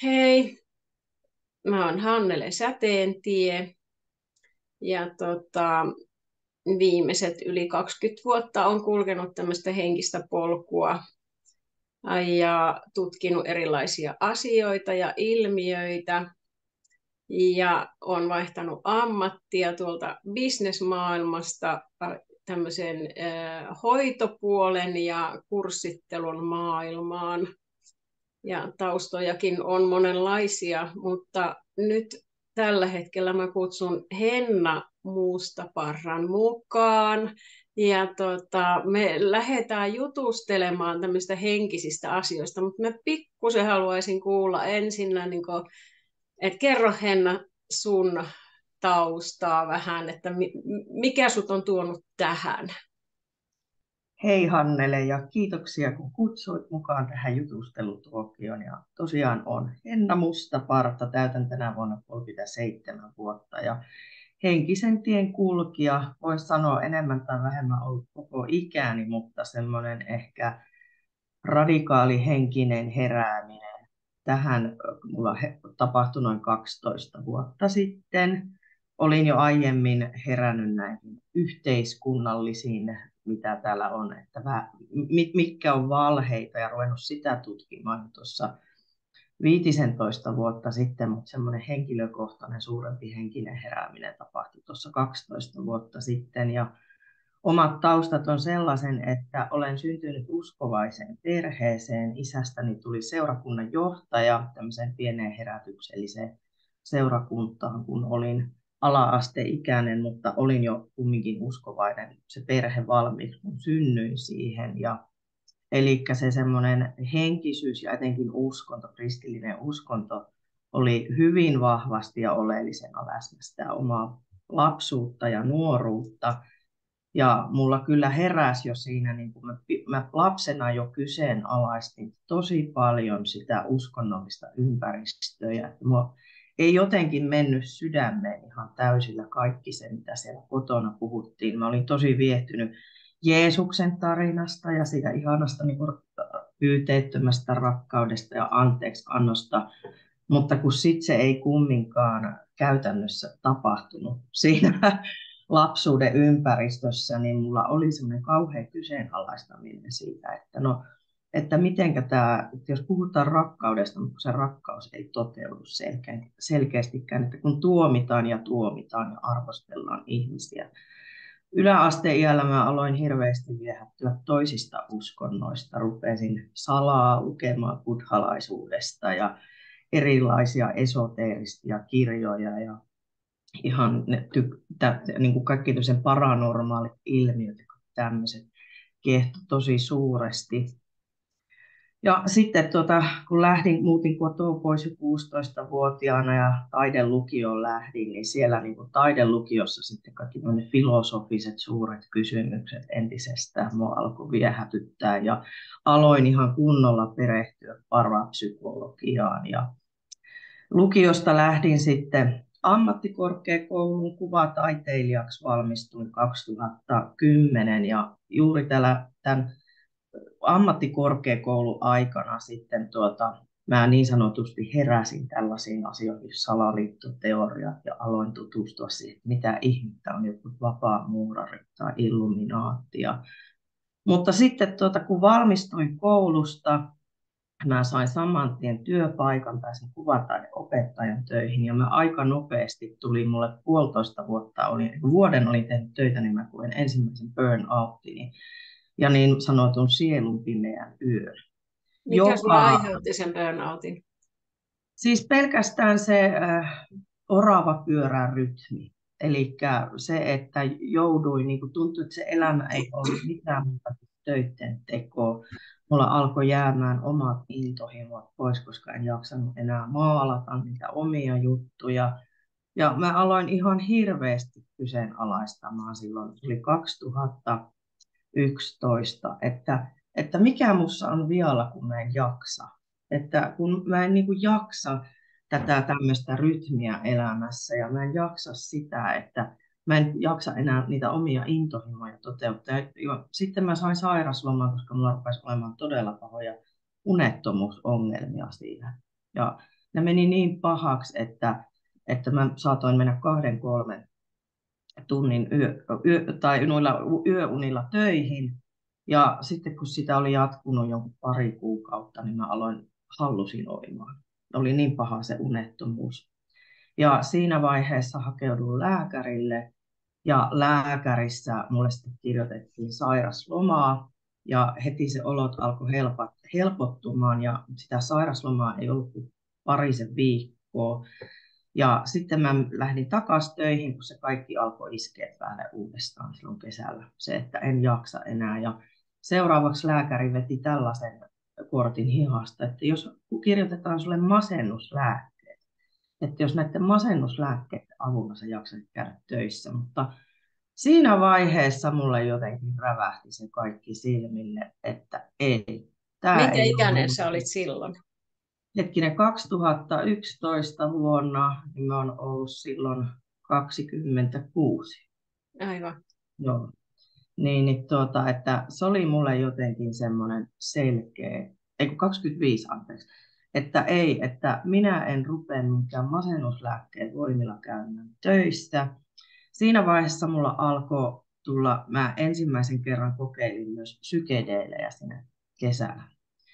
Hei, mä oon Hannele Säteentie ja viimeiset yli 20 vuotta on kulkenut tämmöistä henkistä polkua ja tutkinut erilaisia asioita ja ilmiöitä ja on vaihtanut ammattia tuolta bisnesmaailmasta tämmöisen hoitopuolen ja kurssittelun maailmaan. Ja taustojakin on monenlaisia, mutta nyt tällä hetkellä mä kutsun Henna Muustaparran mukaan. Ja me lähdetään jutustelemaan tämmöistä henkisistä asioista, mutta mä pikkusen haluaisin kuulla ensinnä, että kerro Henna sun taustaa vähän, että mikä sut on tuonut tähän? Hei Hannele ja kiitoksia kun kutsuit mukaan tähän jutustelutuokioon. Ja tosiaan on Henna Mustaparta, täytän tänä vuonna 37 vuotta ja henkisen tien kulkija. Voisi sanoa enemmän tai vähemmän ollut koko ikäni, mutta semmoinen ehkä radikaali henkinen herääminen. Tähän mulla tapahtui noin 12 vuotta sitten. Olin jo aiemmin herännyt näihin yhteiskunnallisiin, mitä täällä on, että mitkä on valheita ja ruvennut sitä tutkimaan tuossa 15 vuotta sitten, mutta semmoinen henkilökohtainen suurempi henkinen herääminen tapahtui tuossa 12 vuotta sitten. Ja omat taustat on sellaisen, että olen syntynyt uskovaiseen perheeseen. Isästäni tuli seurakunnan johtaja tämmöiseen pieneen herätykselliseen seurakuntaan, kun olin ala-asteikäinen, mutta olin jo kumminkin uskovainen. Se perhe valmiiksi, kun synnyin siihen. Eli se semmoinen henkisyys ja etenkin uskonto, kristillinen uskonto, oli hyvin vahvasti ja oleellisena läsnä sitä omaa lapsuutta ja nuoruutta. Ja mulla kyllä heräsi jo siinä, niin kun mä lapsena jo kyseenalaistin tosi paljon sitä uskonnollista ympäristöä. Että mua ei jotenkin mennyt sydämeen ihan täysillä kaikki se, mitä siellä kotona puhuttiin. Mä olin tosi viehtynyt Jeesuksen tarinasta ja siitä ihanasta niin kuin pyyteettömästä rakkaudesta ja anteeksiannosta. Mutta kun sitten se ei kumminkaan käytännössä tapahtunut siinä lapsuuden ympäristössä, niin mulla oli semmoinen kauhean kyseenalaistaminen siitä, että no, että mitenkä tämä, että jos puhutaan rakkaudesta, mutta se rakkaus ei toteudu selkeästikään, että kun tuomitaan ja arvostellaan ihmisiä. Yläasteiällä mä aloin hirveästi viehättyä toisista uskonnoista, rupesin salaa lukemaan buddhalaisuudesta ja erilaisia esoteerisia kirjoja ja ihan niin kuin kaikki paranormaalit ilmiöt ja tämmöiset kiehto tosi suuresti. Ja sitten kun muutin kotoa pois jo 16-vuotiaana ja taidelukioon lähdin, niin siellä niin kuin taidelukiossa sitten kaikki filosofiset suuret kysymykset entisestään mua alkoi viehätyttää ja aloin ihan kunnolla perehtyä parapsykologiaan. Ja lukiosta lähdin sitten ammattikorkeakoulun kuvataiteilijaksi, valmistuin 2010 ja juuri tämän ammattikorkeakoulun aikana sitten mä niin sanotusti heräsin tällaisiin asioihin, salaliittoteoriat, ja aloin tutustua siihen, mitä ihmettä on joku vapaamuurari tai illuminaatti. Mutta sitten kun valmistuin koulusta, mä sain saman tien työpaikan, pääsin kuvataideopettajan töihin ja mä aika nopeasti tuli mulle vuoden olin tehnyt töitä, niin mä koin ensimmäisen burnoutini ja niin sanotun sielun pimeän yön. Mikä sulla aiheutti sen burnoutin? Siis pelkästään se orava pyörän rytmi. Eli se, että jouduin, niin kuin tuntui, että se elämä ei ollut mitään muuta kuin töiden tekoa. Mulla alkoi jäämään omat intohimot pois, koska en jaksanut enää maalata niitä omia juttuja. Ja mä aloin ihan hirveästi kyseenalaistamaan silloin, tuli 2011, että mikä mussa on vialla, kun mä en jaksa. Että kun mä en niin kuin jaksa tätä tämmöistä rytmiä elämässä ja mä en jaksa sitä, että mä en jaksa enää niitä omia intohimoja toteuttaa. Ja sitten mä sain sairaslomaa, koska mulla rupesi olemaan todella pahoja unettomuusongelmia siinä. Ja ne meni niin pahaksi, että mä saatoin mennä 2-3 tunnin tai noilla yöunilla töihin. Ja sitten kun sitä oli jatkunut jonkun 2 kuukautta, niin mä aloin hallusinoimaan. Oli niin paha se unettomuus. Ja siinä vaiheessa hakeuduin lääkärille ja lääkärissä mulle sitten kirjoitettiin sairaslomaa ja heti se olot alkoi helpottumaan ja sitä sairaslomaa ei ollut kuin parisen viikkoa. Ja sitten mä lähdin takaisin töihin, kun se kaikki alkoi iskeä päälle uudestaan silloin kesällä. Se, että en jaksa enää. Ja seuraavaksi lääkäri veti tällaisen kortin hihasta, että jos kirjoitetaan sulle masennuslääkkeet, että jos näiden masennuslääkkeiden avulla sä jaksat käydä töissä, mutta siinä vaiheessa mulle jotenkin rävähti se kaikki silmille, että ei, tämä Minkä ei ikäinen ole. sä olit silloin? Hetkinen, 2011 vuonna, niin mä oon ollut silloin 26. Aivan. Joo. Että se oli mulle jotenkin semmoinen selkeä, ei kun 25 anteeksi, että ei, että minä en rupea minkään masennuslääkkeen voimilla käymään töissä. Siinä vaiheessa mulla alkoi tulla, mä ensimmäisen kerran kokeilin myös psykedeelejä sinne kesällä.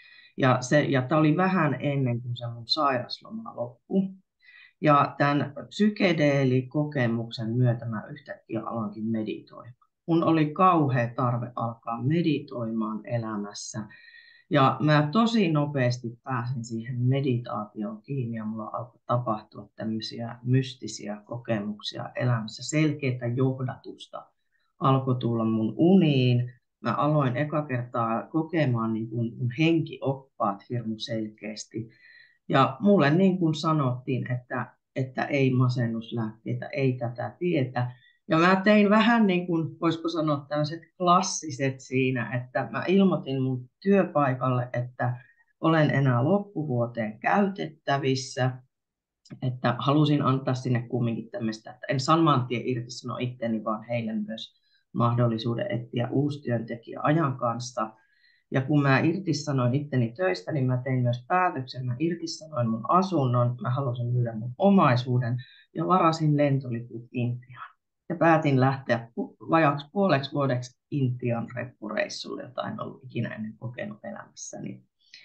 Ja tämä oli vähän ennen kuin se mun sairasloma loppui. Ja tämän psykedeelikokemuksen myötä mä yhtäkkiä aloinkin meditoimaan. Mun oli kauhea tarve alkaa meditoimaan elämässä. Ja mä tosi nopeasti pääsin siihen meditaatioon kiinni ja mulla alkoi tapahtua tämmöisiä mystisiä kokemuksia elämässä. Selkeää johdatusta alkoi tulla mun uniin. Mä aloin eka kertaa kokemaan niin kuin mun henkioppaat hirmu selkeästi. Ja mulle niin kuin sanottiin, että ei masennuslääkkeitä, ei tätä tietä. Ja mä tein vähän niin kuin, voisiko sanoa tämmöiset klassiset siinä, että mä ilmoitin mun työpaikalle, että olen enää loppuvuoteen käytettävissä, että halusin antaa sinne kumminkin tämmöistä, että en saman tien irtisano itteni, vaan heille myös mahdollisuuden etsiä uusi työntekijä ajan kanssa. Ja kun mä irtisanoin itteni töistä, niin mä tein myös päätöksen. Mä irtisanoin mun asunnon, mä halusin myydä mun omaisuuden ja varasin lentoliput Intiaan. Ja päätin lähteä vajaaksi puoleksi vuodeksi Intian reppureissulle, jota en ollut ikinä ennen kokenut elämässäni.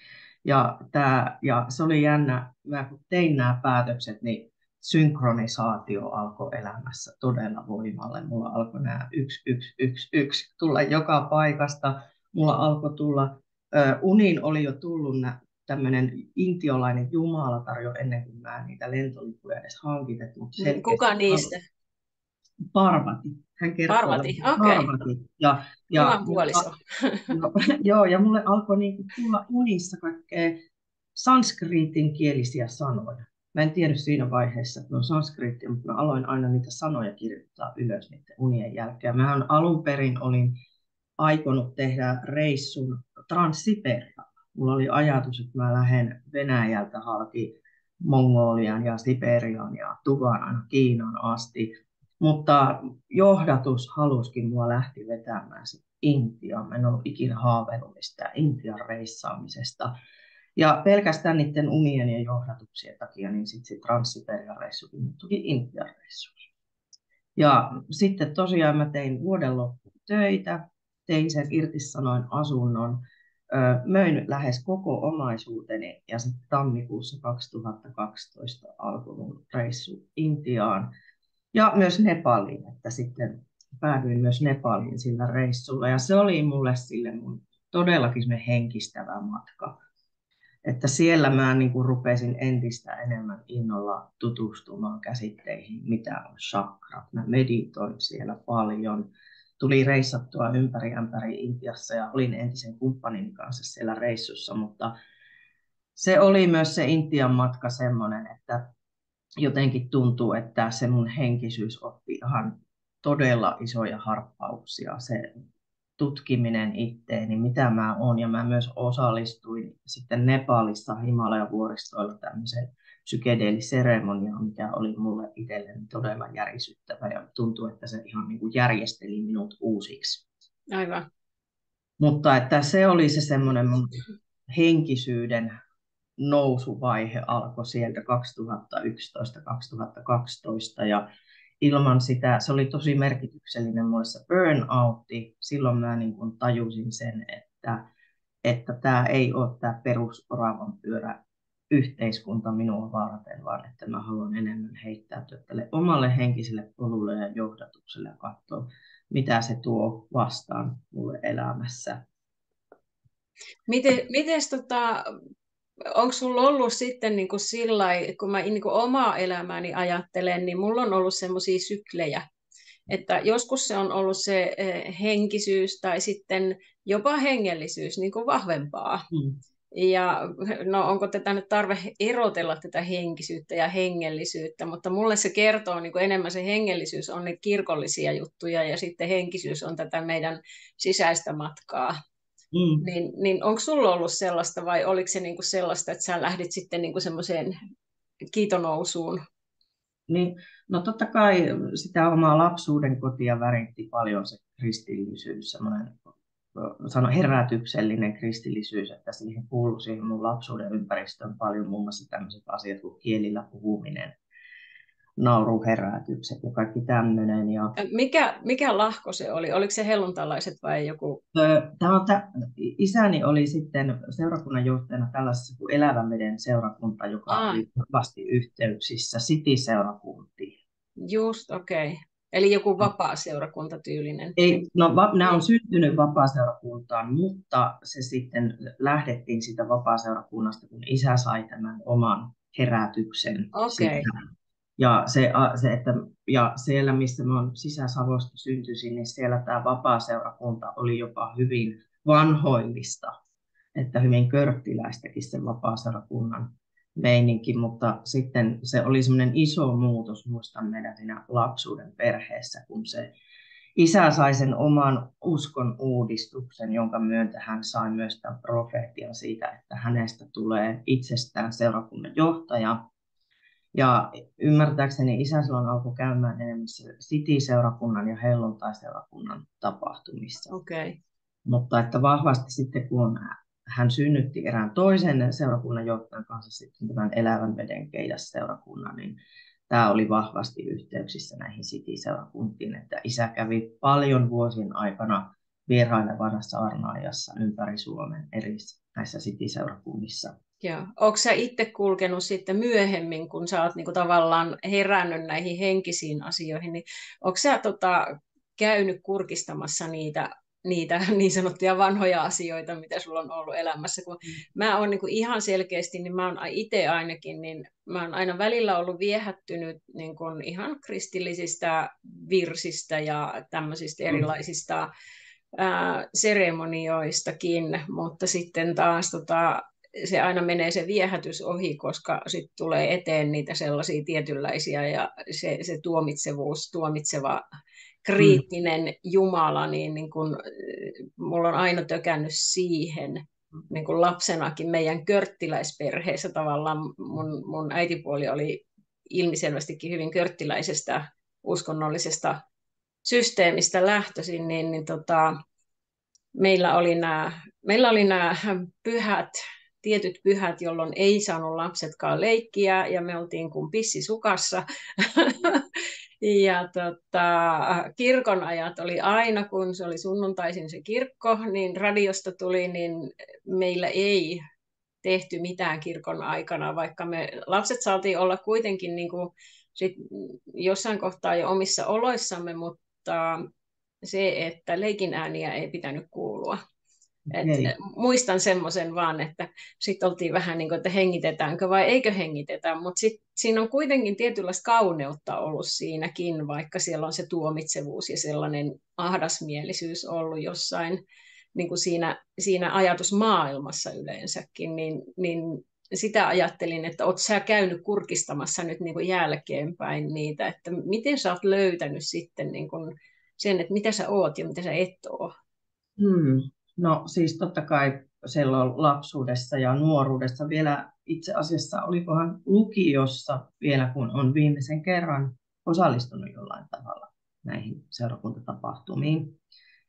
Ja se oli jännä, mä kun tein nämä päätökset, niin synkronisaatio alkoi elämässä todella voimalle. Mulla alkoi nämä 1 tulla joka paikasta. Mulla alkoi tulla, uniin oli jo tullut tämmöinen intiolainen jumalatar jo ennen kuin mä niitä lentolippuja edes hankitet. Mutta Kuka niistä? Parvati. Hän kertoo Parvati, okei. Parvati. Kivan puoliso. Joo, ja mulle alkoi niinku tulla unissa kaikkea sanskriitin kielisiä sanoja. Mä en tiedä siinä vaiheessa, että ne on sanskriittia, mutta mä aloin aina niitä sanoja kirjoittaa ylös niiden unien jälkeen. Mähän alun perin olin aikonut tehdä reissun Transsiperiaan. Mulla oli ajatus, että mä lähden Venäjältä halki Mongolian ja Siperiaan ja Tuvan aina Kiinaan asti. Mutta johdatus halusikin mua lähti vetämään Intiaan. Mä en ollut ikinä haaveillut mistään Intian reissaamisesta. Ja pelkästään niiden unien ja johdatuksien takia, niin sitten se Transsiperian reissukin muuttuikin Intian reissuksi. Ja sitten tosiaan mä tein vuoden loppuun töitä, tein sen irtisanoin asunnon, möin lähes koko omaisuuteni ja sitten tammikuussa 2012 alkoi mun reissu Intiaan ja myös Nepaliin, että sitten päädyin myös Nepaliin sillä reissulla ja se oli mulle sille mun todellakin henkistävä matka. Että siellä mä niin kuin rupesin entistä enemmän innolla tutustumaan käsitteihin, mitä on chakrat. Mä meditoin siellä paljon. Tuli reissattua ympäri Intiassa ja olin entisen kumppanin kanssa siellä reissussa, mutta se oli myös se Intian matka semmoinen, että jotenkin tuntuu, että se mun henkisyys otti ihan todella isoja harppauksia. Se tutkiminen itteeni, mitä mä oon, ja mä myös osallistuin sitten Nepalissa Himalaja-vuoristoilla tämmöiseen psykedeeliseremoniaan, mikä oli mulle itselleni todella järisyttävä ja tuntuu, että se ihan niin kuin järjesteli minut uusiksi. Aivan. Mutta että se oli se semmoinen mun henkisyyden nousuvaihe alkoi sieltä 2011-2012 ja ilman sitä, se oli tosi merkityksellinen mulle se burnoutti. Silloin mä niin kuin tajusin sen, että tämä ei ole tämä perusoravan pyörä yhteiskunta minua varten, vaan että mä haluan enemmän heittäytyä tälle omalle henkiselle polulle ja johdatukselle ja katsoa, mitä se tuo vastaan mulle elämässä. Onko sulla ollut sitten niin kuin sillai, kun mä niin kuin omaa elämääni ajattelen, niin mulla on ollut semmoisia syklejä, että joskus se on ollut se henkisyys tai sitten jopa hengellisyys niin kuin vahvempaa. Ja no onko tätä nyt tarve erotella tätä henkisyyttä ja hengellisyyttä, mutta mulle se kertoo niin kuin enemmän se hengellisyys on niitä kirkollisia juttuja ja sitten henkisyys on tätä meidän sisäistä matkaa. Niin onko sulla ollut sellaista vai oliko se niinku sellaista, että sä lähdit sitten niinku semmoiseen kiitonousuun? Niin, no totta kai sitä omaa lapsuuden kotia väritti paljon se kristillisyys, semmoinen herätyksellinen kristillisyys, että siihen kuului siihen mun lapsuuden ympäristöön paljon muun muassa tämmöiset asiat kuin kielillä puhuminen, nauruherätykset ja kaikki tämmöinen. Ja mikä lahko se oli? Oliko se helluntalaiset vai joku? Isäni oli sitten seurakunnan johtajana tällaisessa kuin Elävän veden seurakunta, joka oli vasti yhteyksissä City-seurakuntiin. Just, okei. Okay. Eli joku vapaa-seurakuntatyylinen. Ei, no nämä on syntynyt vapaa-seurakuntaan, mutta se sitten lähdettiin siitä vapaa-seurakunnasta, kun isä sai tämän oman herätyksen. Okay. Ja siellä, missä mä olen Sisä-Savosta syntyisin, niin siellä tämä vapaa-seurakunta oli jopa hyvin vanhoillista, että hyvin körttiläistäkin sen vapaa-seurakunnan meininki, mutta sitten se oli semmoinen iso muutos, muistan meidän siinä lapsuuden perheessä, kun se isä sai sen oman uskon uudistuksen, jonka myöntä hän sai myös tämän profeetian siitä, että hänestä tulee itsestään seurakunnan johtaja. Ja ymmärtääkseni isä silloin alkoi käymään enemmän City-seurakunnan ja helluntai-seurakunnan tapahtumissa. Okay. Mutta että vahvasti sitten kun hän synnytti erään toisen seurakunnan johtajan kanssa sitten tämän Elävän veden seurakunnan, niin tämä oli vahvasti yhteyksissä näihin City-seurakuntiin, että isä kävi paljon vuosien aikana vierailevana saarnaajassa ympäri Suomen eri näissä City-seurakunnissa. Joo. Onko sä itse kulkenut sitten myöhemmin, kun sä oot niinku tavallaan herännyt näihin henkisiin asioihin, niin onko sä käynyt kurkistamassa niitä niin sanottuja vanhoja asioita, mitä sulla on ollut elämässä? Kun mä oon niinku ihan selkeästi, niin mä oon itse ainakin, niin mä oon aina välillä ollut viehättynyt niin kun ihan kristillisistä virsistä ja tämmöisistä erilaisista seremonioistakin, mutta sitten taas se aina menee se viehätys ohi, koska sitten tulee eteen niitä sellaisia tietynlaisia ja se tuomitsevuus, tuomitseva kriittinen Jumala, niin kun, mulla on aina tökännyt siihen, niin kun lapsenakin meidän körttiläisperheessä tavallaan mun äitipuoli oli ilmiselvästikin hyvin körttiläisestä uskonnollisesta systeemistä lähtöisin, niin meillä oli nämä pyhät, tietyt pyhät, jolloin ei saanut lapsetkaan leikkiä, ja me oltiin kuin pissisukassa. Ja kirkon ajat oli aina, kun se oli sunnuntaisin se kirkko, niin radiosta tuli, niin meillä ei tehty mitään kirkon aikana, vaikka me lapset saatiin olla kuitenkin niin kuin sit jossain kohtaa jo omissa oloissamme, mutta se, että leikin ääniä ei pitänyt kuulua. Muistan semmoisen vaan, että sitten oltiin vähän niin kuin, että hengitetäänkö vai eikö hengitetä, mutta siinä on kuitenkin tietynlaista kauneutta ollut siinäkin, vaikka siellä on se tuomitsevuus ja sellainen ahdasmielisyys ollut jossain niin kuin siinä ajatusmaailmassa yleensäkin, niin sitä ajattelin, että oot sä käynyt kurkistamassa nyt niin kuin jälkeenpäin niitä, että miten sä oot löytänyt sitten niin kuin sen, että mitä sä oot ja mitä sä et oo. No siis totta kai silloin lapsuudessa ja nuoruudessa vielä itse asiassa olikohan lukiossa vielä, kun on viimeisen kerran osallistunut jollain tavalla näihin seurakuntatapahtumiin.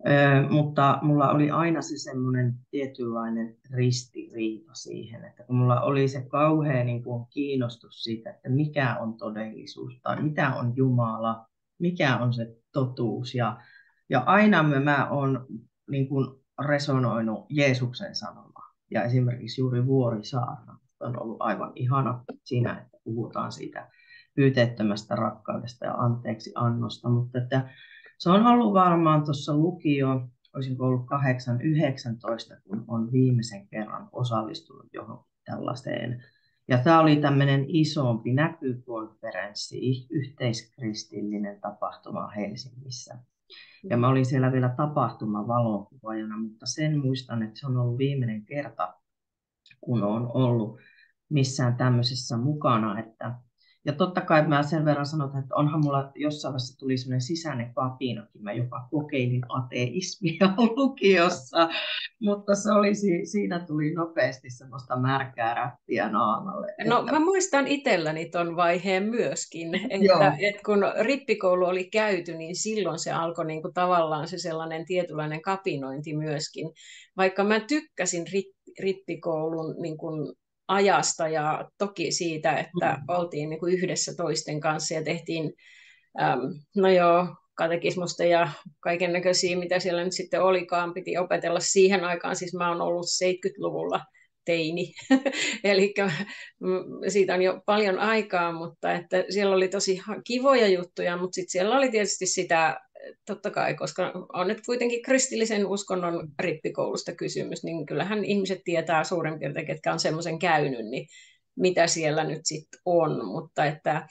Mutta mulla oli aina se semmoinen tietynlainen ristiriita siihen, että kun mulla oli se kauhea niin kuin kiinnostus siitä, että mikä on todellisuus tai mitä on Jumala, mikä on se totuus. Ja aina mä oon niin kuin resonoinut Jeesuksen sanomaa. Ja esimerkiksi juuri Vuorisaarna on ollut aivan ihana siinä, että puhutaan siitä pyyteettömästä rakkaudesta ja anteeksi annosta, mutta että se on ollut varmaan tuossa lukio, olisinko ollut 8-19, kun on viimeisen kerran osallistunut johonkin tällaiseen. Ja tämä oli tämmöinen isompi näkykonferenssi, yhteiskristillinen tapahtuma Helsingissä. Ja mä olin siellä vielä tapahtuman valokuvaajana, mutta sen muistan, että se on ollut viimeinen kerta, kun on ollut missään tämmöisessä mukana, ja totta kai mä sen verran sanon, että onhan mulla jossain vaiheessa tuli sellainen sisäinen kapinakin. Mä jopa kokeilin ateismia lukiossa, mutta se oli, siinä tuli nopeasti semmoista märkää räppiä naamalle. No mä muistan itselläni ton vaiheen myöskin, että kun rippikoulu oli käyty, niin silloin se alkoi niinku tavallaan se sellainen tietynlainen kapinointi myöskin. Vaikka mä tykkäsin rippikoulun niinku ajasta ja toki siitä, että oltiin niinku yhdessä toisten kanssa ja tehtiin, no joo, katekismusta ja kaiken näköisiä, mitä siellä nyt sitten olikaan, piti opetella siihen aikaan. Siis mä oon ollut 70-luvulla teini, eli siitä on jo paljon aikaa, mutta että siellä oli tosi kivoja juttuja, mutta sitten siellä oli tietysti sitä, totta kai, koska on nyt kuitenkin kristillisen uskonnon rippikoulusta kysymys, niin kyllähän ihmiset tietää suurin piirtein, ketkä on semmoisen käynyt, niin mitä siellä nyt sitten on, mutta että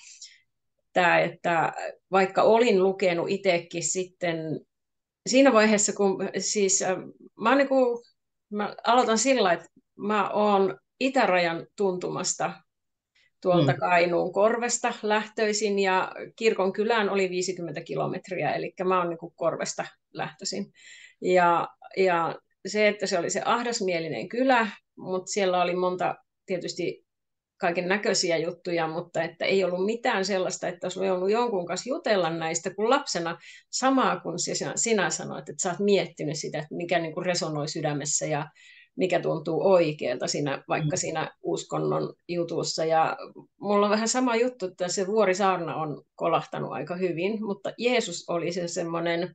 vaikka olin lukenut itsekin sitten siinä vaiheessa, kun siis mä aloitan sillä, että mä oon itärajan tuntumasta tuolta Kainuun Korvesta lähtöisin ja kirkon kylään oli 50 kilometriä, eli mä oon niin Korvesta lähtöisin. Ja se, että se oli se ahdasmielinen kylä, mutta siellä oli monta tietysti kaiken näköisiä juttuja, mutta että ei ollut mitään sellaista, että olisi voinut jonkun kanssa jutella näistä, kun lapsena samaa kuin sinä sanoit, että sä oot miettinyt sitä, että mikä niin kuin resonoi sydämessä ja mikä tuntuu oikealta vaikka siinä uskonnon jutussa. Ja mulla on vähän sama juttu, että se Vuorisaarna on kolahtanut aika hyvin, mutta Jeesus oli se semmoinen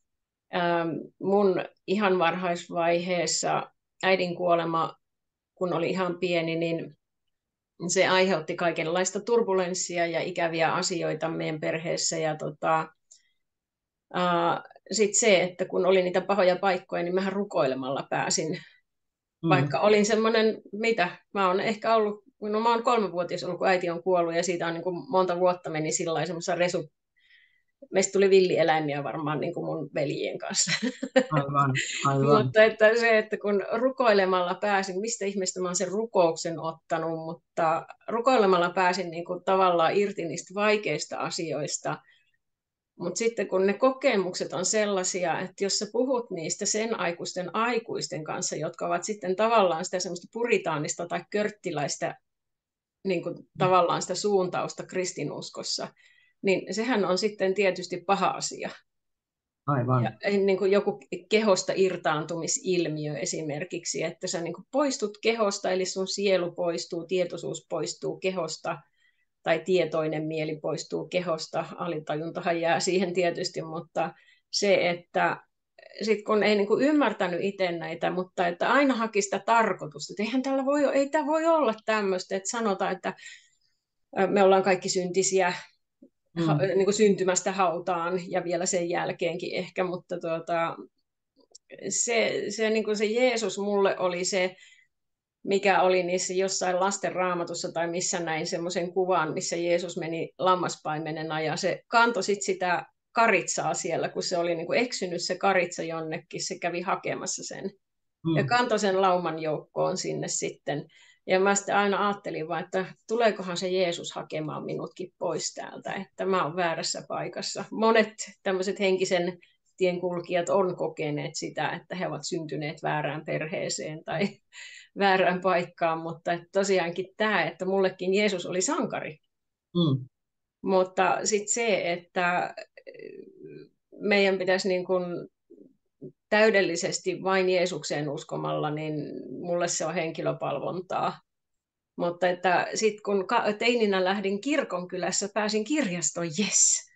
mun ihan varhaisvaiheessa äidin kuolema, kun oli ihan pieni, niin se aiheutti kaikenlaista turbulenssia ja ikäviä asioita meidän perheessä. Ja sitten se, että kun oli niitä pahoja paikkoja, niin mähän rukoilemalla pääsin. Vaikka olin semmoinen, mä oon ehkä ollut, no mä oon 3-vuotias ollut, kun äiti on kuollut, ja siitä on niin kuin monta vuotta meni sillä lailla semmoisessa meistä tuli villieläimiä varmaan niin kuin mun veljien kanssa. Aivan. Mutta että se, että kun rukoilemalla pääsin, mistä ihmeestä mä oon sen rukouksen ottanut, mutta rukoilemalla pääsin niin kuin tavallaan irti niistä vaikeista asioista. Mutta sitten kun ne kokemukset on sellaisia, että jos sä puhut niistä sen aikuisten kanssa, jotka ovat sitten tavallaan sitä semmoista puritaanista tai körttiläistä niin kuin tavallaan sitä suuntausta kristinuskossa, niin sehän on sitten tietysti paha asia. Aivan. Ja niin kuin joku kehosta irtaantumisilmiö esimerkiksi, että sä niin kuin poistut kehosta, eli sun sielu poistuu, tietoisuus poistuu kehosta, tai tietoinen mieli poistuu kehosta, alitajuntahan jää siihen tietysti, mutta se, että sit kun ei niin kuin ymmärtänyt itse näitä, mutta että aina haki sitä tarkoitusta, että ei tämä voi olla tämmöistä, että sanotaan, että me ollaan kaikki syntisiä, niin kuin syntymästä hautaan ja vielä sen jälkeenkin ehkä, mutta niin kuin se Jeesus mulle oli se, mikä oli niissä jossain lasten raamatussa tai missä näin semmoisen kuvan, missä Jeesus meni lammaspaimenena ja se kantoi sit sitä karitsaa siellä, kun se oli niin kuin eksynyt se karitsa jonnekin, se kävi hakemassa sen ja kantoi sen lauman joukkoon sinne sitten. Ja mä sitten aina ajattelin vaan, että tuleekohan se Jeesus hakemaan minutkin pois täältä, että mä oon väärässä paikassa. Monet tämmöiset henkisen tienkulkijat on kokeneet sitä, että he ovat syntyneet väärään perheeseen tai väärään paikkaan, mutta tosiaankin tämä, että mullekin Jeesus oli sankari. Mutta sitten se, että meidän pitäisi niin kuin täydellisesti vain Jeesukseen uskomalla, niin mulle se on henkilöpalvontaa. Mutta että sitten kun teininä lähdin kirkonkylässä, pääsin kirjastoon, yes.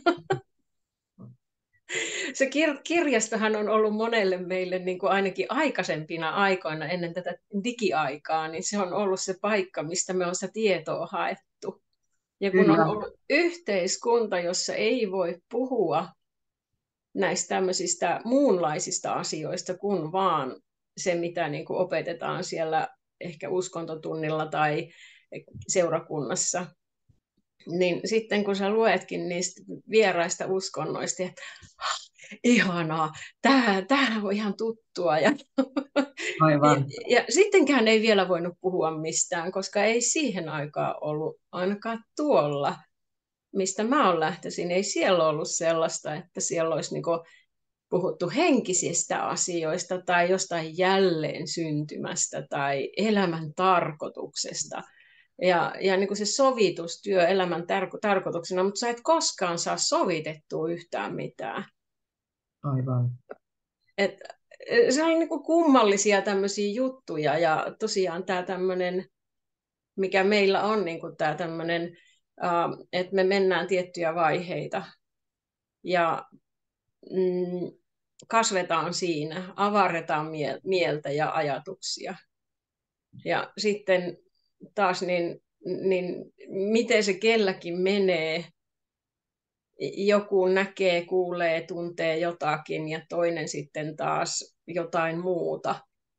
Se kirjastohan on ollut monelle meille niin kuin ainakin aikaisempina aikoina ennen tätä digiaikaa, niin se on ollut se paikka, mistä me on sitä tietoa haettu. Ja kun on Kyllä, ollut yhteiskunta, jossa ei voi puhua näistä tämmöisistä muunlaisista asioista kuin vaan se, mitä niin kuin opetetaan siellä ehkä uskontotunnilla tai seurakunnassa, niin sitten kun sä luetkin niistä vieraista uskonnoista, että ihanaa, tämähän on ihan tuttua. Ja, aivan. ja sittenkään ei vielä voinut puhua mistään, koska ei siihen aikaan ollut ainakaan tuolla, mistä mä olen lähtöisin, ei siellä ollut sellaista, että siellä olisi niinku puhuttu henkisistä asioista tai jostain jälleen syntymästä tai elämän tarkoituksesta. Ja niin kuin se sovitustyö elämän tarkoituksena, mutta sä et koskaan saa sovitettua yhtään mitään. Aivan. Et, se oli niin kuin kummallisia tämmöisiä juttuja ja tosiaan tämä tämmöinen, mikä meillä on niin kuin tämä tämmöinen, että me mennään tiettyjä vaiheita ja kasvetaan siinä, avarretaan mieltä ja ajatuksia. Ja sitten taas niin miten se kelläkin menee, joku näkee, kuulee, tuntee jotakin ja toinen sitten taas jotain muuta,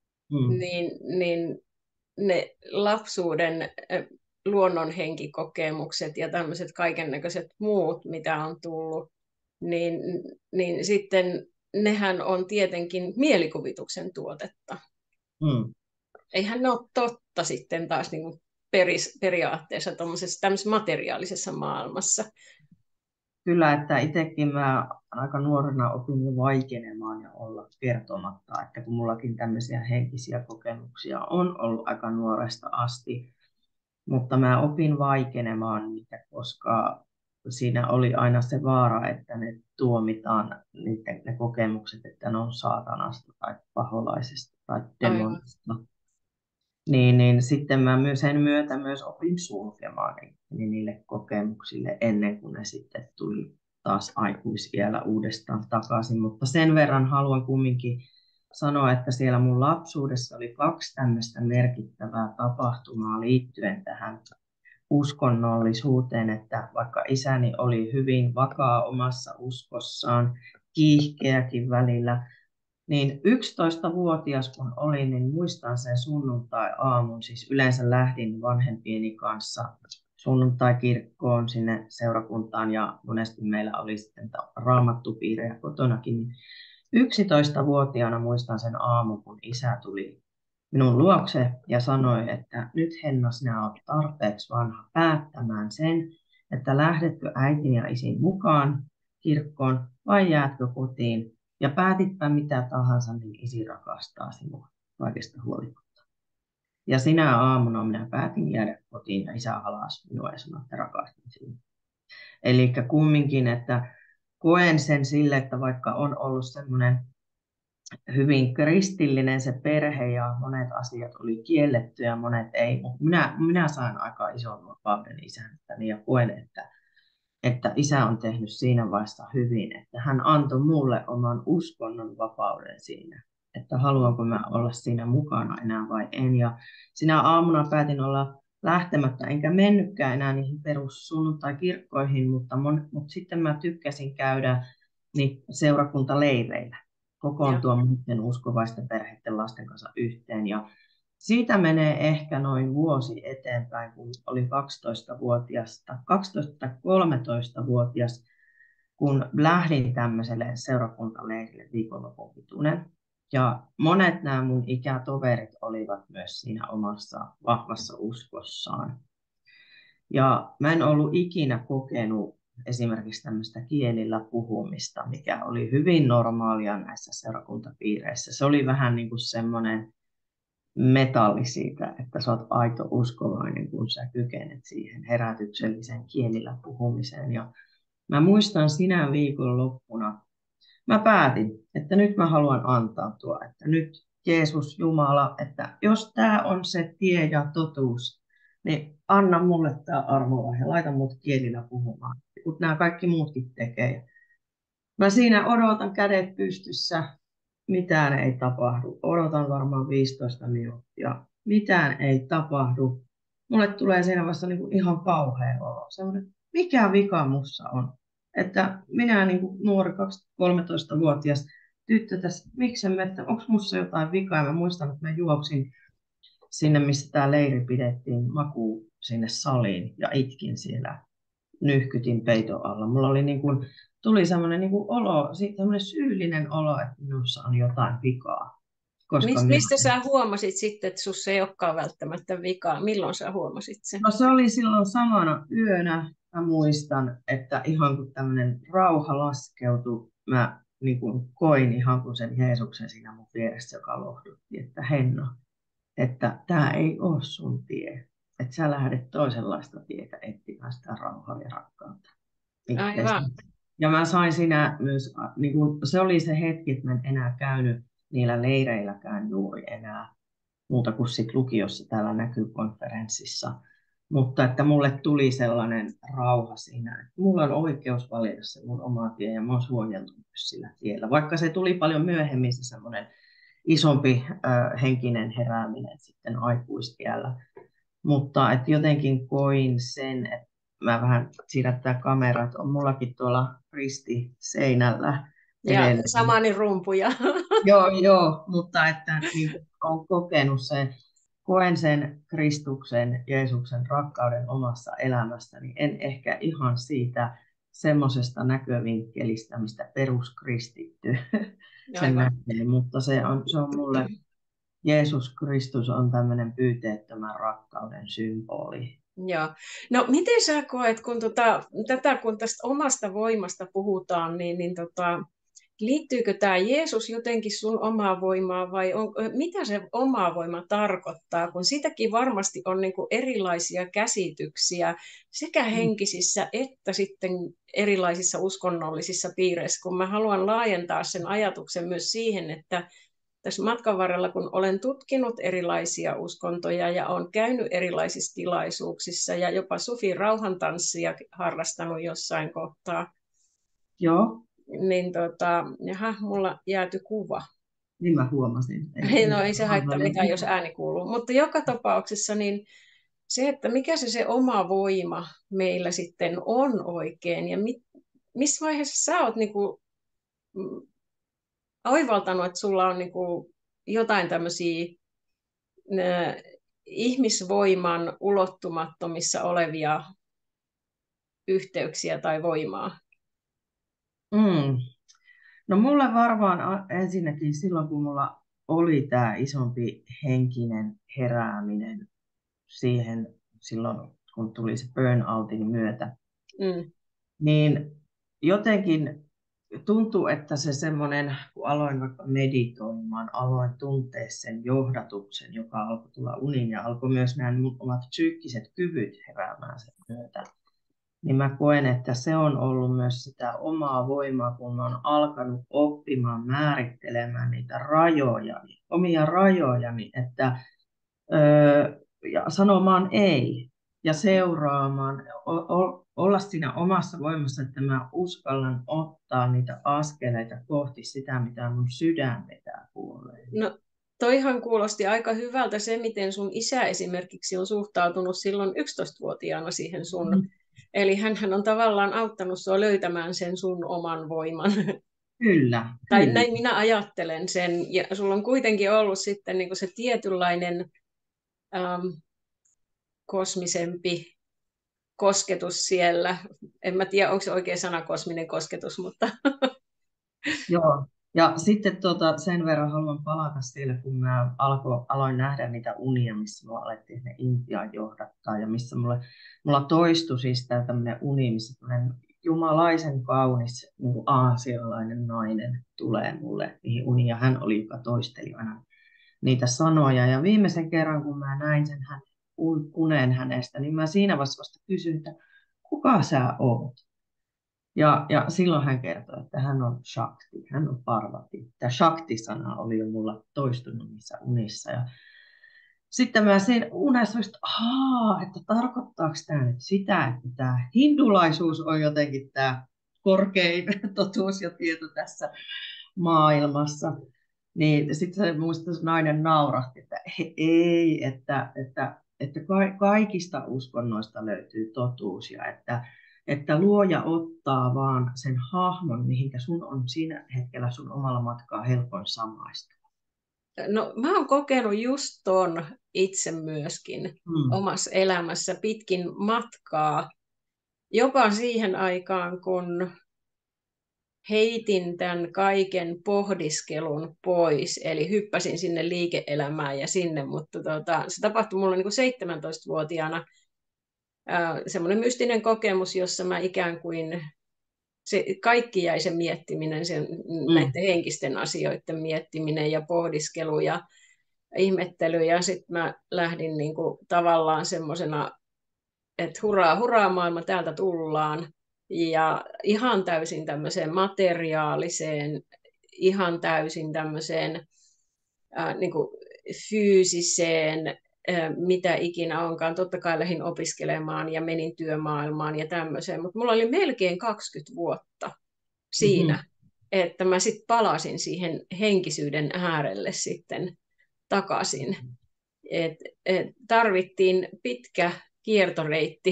niin ne lapsuuden luonnonhenkikokemukset ja tämmöiset kaikennäköiset muut, mitä on tullut, niin sitten nehän on tietenkin mielikuvituksen tuotetta. Eihän ne ole totta sitten taas niin kuin periaatteessa tämmöisessä materiaalisessa maailmassa. Kyllä, että itsekin mä aika nuorena opin jo vaikenemaan ja olla kertomatta, että kun mullakin tämmöisiä henkisiä kokemuksia on ollut aika nuoresta asti, mutta mä opin vaikenemaan niitä, koska siinä oli aina se vaara, että ne tuomitaan, ne kokemukset, että ne on saatanasta tai paholaisesta tai Aivan. demonista. Niin sitten mä myös sen myötä myös opin sulkemaan niille kokemuksille ennen kuin ne sitten tuli taas aikuisiällä uudestaan takaisin. Mutta sen verran haluan kumminkin sanoa, että siellä mun lapsuudessa oli 2 tämmöistä merkittävää tapahtumaa liittyen tähän uskonnollisuuteen, että vaikka isäni oli hyvin vakaa omassa uskossaan, kiihkeäkin välillä, niin 11-vuotias kun olin, niin muistan sen sunnuntai-aamun, siis yleensä lähdin vanhempieni kanssa sunnuntai-kirkkoon sinne seurakuntaan ja monesti meillä oli sitten raamattupiirejä kotonakin. Niin 11-vuotiaana muistan sen aamun, kun isä tuli minun luokse ja sanoi, että nyt Henna, sinä olet tarpeeksi vanha päättämään sen, että lähdetkö äitin ja isin mukaan kirkkoon vai jäätkö kotiin. Ja päätitpä mitä tahansa, niin isi rakastaa sinua kaikesta huolimatta. Ja sinä aamuna minä päätin jäädä kotiin ja isä halasi minua ja sanoi, että rakastin sinua. Eli kumminkin, että koen sen sille, että vaikka on ollut semmoinen hyvin kristillinen se perhe ja monet asiat oli kielletty ja monet ei, mutta minä sain aika ison vapauden isältäni ja koen, että isä on tehnyt siinä vaiheessa hyvin, että hän antoi mulle oman uskonnon vapauden siinä, että haluanko mä olla siinä mukana enää vai en. Ja sinä aamuna päätin olla lähtemättä, enkä mennytkään enää niihin perussunnuntai-kirkkoihin, mutta sitten mä tykkäsin käydä seurakuntaleireillä, kokoontua muiden uskovaisten perheiden lasten kanssa yhteen. Ja siitä menee ehkä noin vuosi eteenpäin, kun oli 12-vuotias, 13-vuotias, kun lähdin tämmöiselle seurakuntaleirille viikonlopun pituinen. Ja monet nämä mun ikätoverit olivat myös siinä omassa vahvassa uskossaan. Ja mä en ollut ikinä kokenut esimerkiksi tämmöistä kielillä puhumista, mikä oli hyvin normaalia näissä seurakuntapiireissä. Se oli vähän niin kuin semmoinen metalli siitä, että sä oot aito uskovainen, kun sä kykenet siihen herätyksellisen kielillä puhumiseen. Ja mä muistan sinä viikonloppuna, mä päätin, että nyt mä haluan antautua, että nyt Jeesus Jumala, että jos tämä on se tie ja totuus, niin anna mulle tämä armolahja, laita mut kielillä puhumaan, kun nämä kaikki muutkin tekee. Mä siinä odotan kädet pystyssä, mitään ei tapahdu. Odotan varmaan 15 minuuttia, mitään ei tapahdu. Mulle tulee siinä vasta niin kuin ihan kauhea olo. Semmoinen, mikä vika mussa on? Että minä niin kuin nuori 13-vuotias tyttö tässä, että onko mussa jotain vikaa? Ja mä muistan, että mä juoksin sinne, missä tämä leiri pidettiin, makuun sinne saliin ja itkin siellä, nyhkytin peiton alla. Mulla oli niin kuin, tuli semmoinen niin kuin olo, semmoinen syyllinen olo, että minussa on jotain vikaa. Koska Mistä sä huomasit sitten, että sussa ei olekaan välttämättä vikaa? Milloin sä huomasit sen? No se oli silloin samana yönä. Mä muistan, että ihan kun tämmöinen rauha laskeutui, mä niin kuin koin ihan kuin sen Jeesuksen siinä mun vieressä, joka lohdutti, että Henno, että tämä ei ole sun tie. Että sä lähdet toisenlaista tietä etsimään sitä rauhaa ja rakkautta itseesi. Aivan. Ja mä sain siinä myös, niin kun, se oli se hetki, että mä en enää käynyt niillä leireilläkään juuri enää muuta kuin sit lukiossa täällä näkykonferenssissa. Mutta että mulle tuli sellainen rauha siinä, että mulla on oikeus valita se mun oma tie ja mä oon suojeltu myös sillä tiellä. Vaikka se tuli paljon myöhemmin se semmoinen isompi henkinen herääminen sitten aikuisiällä. Mutta että jotenkin koin sen, että mä vähän siirrättää kamerat, on mullakin tuolla risti seinällä Ja edelleen. samani rumpuja. Joo, mutta että niin on kokenut sen, koen sen Kristuksen, Jeesuksen rakkauden omassa elämässäni, en ehkä ihan siitä semmoisesta näkövinkkelistä, mistä peruskristitty sen näkee, mutta se on mulle, Jeesus Kristus on tämmöinen pyyteettömän rakkauden symboli. Joo. No miten sä koet, kun, kun tästä omasta voimasta puhutaan, niin liittyykö tämä Jeesus jotenkin sun omaa voimaa vai mitä se oma voima tarkoittaa, kun sitäkin varmasti on niin kuin erilaisia käsityksiä sekä henkisissä että sitten erilaisissa uskonnollisissa piireissä, kun mä haluan laajentaa sen ajatuksen myös siihen, että tässä matkan varrella, kun olen tutkinut erilaisia uskontoja ja olen käynyt erilaisissa tilaisuuksissa ja jopa Sufin rauhantanssia harrastanut jossain kohtaa, Joo. niin mulla jääty kuva. Niin mä huomasin. No ei se haittaa mitään, jos ääni kuuluu. Mutta joka tapauksessa niin se, että mikä se oma voima meillä sitten on oikein ja missä vaiheessa sä oot niinku oivaltanut, että sulla on niinku jotain tämmöisiä ihmisvoiman ulottumattomissa olevia yhteyksiä tai voimaa? No mulle varmaan ensinnäkin silloin, kun mulla oli tämä isompi henkinen herääminen siihen silloin, kun tuli se burnoutin myötä, niin jotenkin tuntuu, että se semmoinen, kun aloin vaikka meditoimaan, aloin tuntea sen johdatuksen, joka alkoi tulla uniin ja alkoi myös nämä mun omat psyykkiset kyvyt heräämään sen myötä. Niin mä koen, että se on ollut myös sitä omaa voimaa, kun mä oon alkanut oppimaan, määrittelemään niitä rajojani, omia rajojani, että ja sanomaan ei ja seuraamaan, olla siinä omassa voimassa, että mä uskallan ottaa niitä askeleita kohti sitä, mitä mun sydän vetää puoleen. No toihan kuulosti aika hyvältä se, miten sun isä esimerkiksi on suhtautunut silloin 11-vuotiaana siihen sun. Eli hän on tavallaan auttanut sua löytämään sen sun oman voiman. Kyllä. Tai näin minä ajattelen sen. Ja sulla on kuitenkin ollut sitten niin kuin se tietynlainen kosmisempi kosketus siellä. En mä tiedä, onko se oikea sana kosminen kosketus, mutta... Joo. Ja sitten sen verran haluan palata siellä, kun mä aloin nähdä niitä unia, missä mulla alettiin ne Intiaan johdattaa ja missä mulla toistui siis tämmöinen uni, missä jumalaisen kaunis niin kuin aasialainen nainen tulee mulle niihin uniin ja hän oli, joka toisteli aina niitä sanoja. Ja viimeisen kerran, kun mä näin sen unen hänestä, niin mä siinä vasta kysyin, että kuka sä oot? Ja silloin hän kertoi, että hän on Shakti, hän on Parvati. Tämä Shakti-sana oli jo mulla toistunut niissä unissa. Ja sitten mä siinä unessa olisin, että tarkoittaako tämä nyt sitä, että tämä hindulaisuus on jotenkin tämä korkein totuus ja tieto tässä maailmassa. Niin sitten se muista se nainen naurahti, että ei, että kaikista uskonnoista löytyy totuus ja että luoja ottaa vaan sen hahmon, mihinkä sun on siinä hetkellä sun omalla matkaa helpoin samaistua. No, mä oon kokenut just ton itse myöskin omassa elämässä pitkin matkaa, jopa siihen aikaan, kun heitin tämän kaiken pohdiskelun pois, eli hyppäsin sinne liike-elämään ja sinne, mutta se tapahtui mulle niin kuin 17-vuotiaana semmoinen mystinen kokemus, jossa mä ikään kuin kaikki jäi se miettiminen, näiden henkisten asioiden miettiminen ja pohdiskelu ja ihmettely, ja sitten mä lähdin niin kuin tavallaan semmoisena, että hurraa, hurraa maailma, täältä tullaan, ja ihan täysin tämmöiseen materiaaliseen, ihan täysin tämmöiseen niin kuin fyysiseen, mitä ikinä onkaan. Totta kai lähdin opiskelemaan ja menin työmaailmaan ja tämmöiseen, mutta mulla oli melkein 20 vuotta siinä, että mä sitten palasin siihen henkisyyden äärelle sitten takaisin. Tarvittiin pitkä kiertoreitti,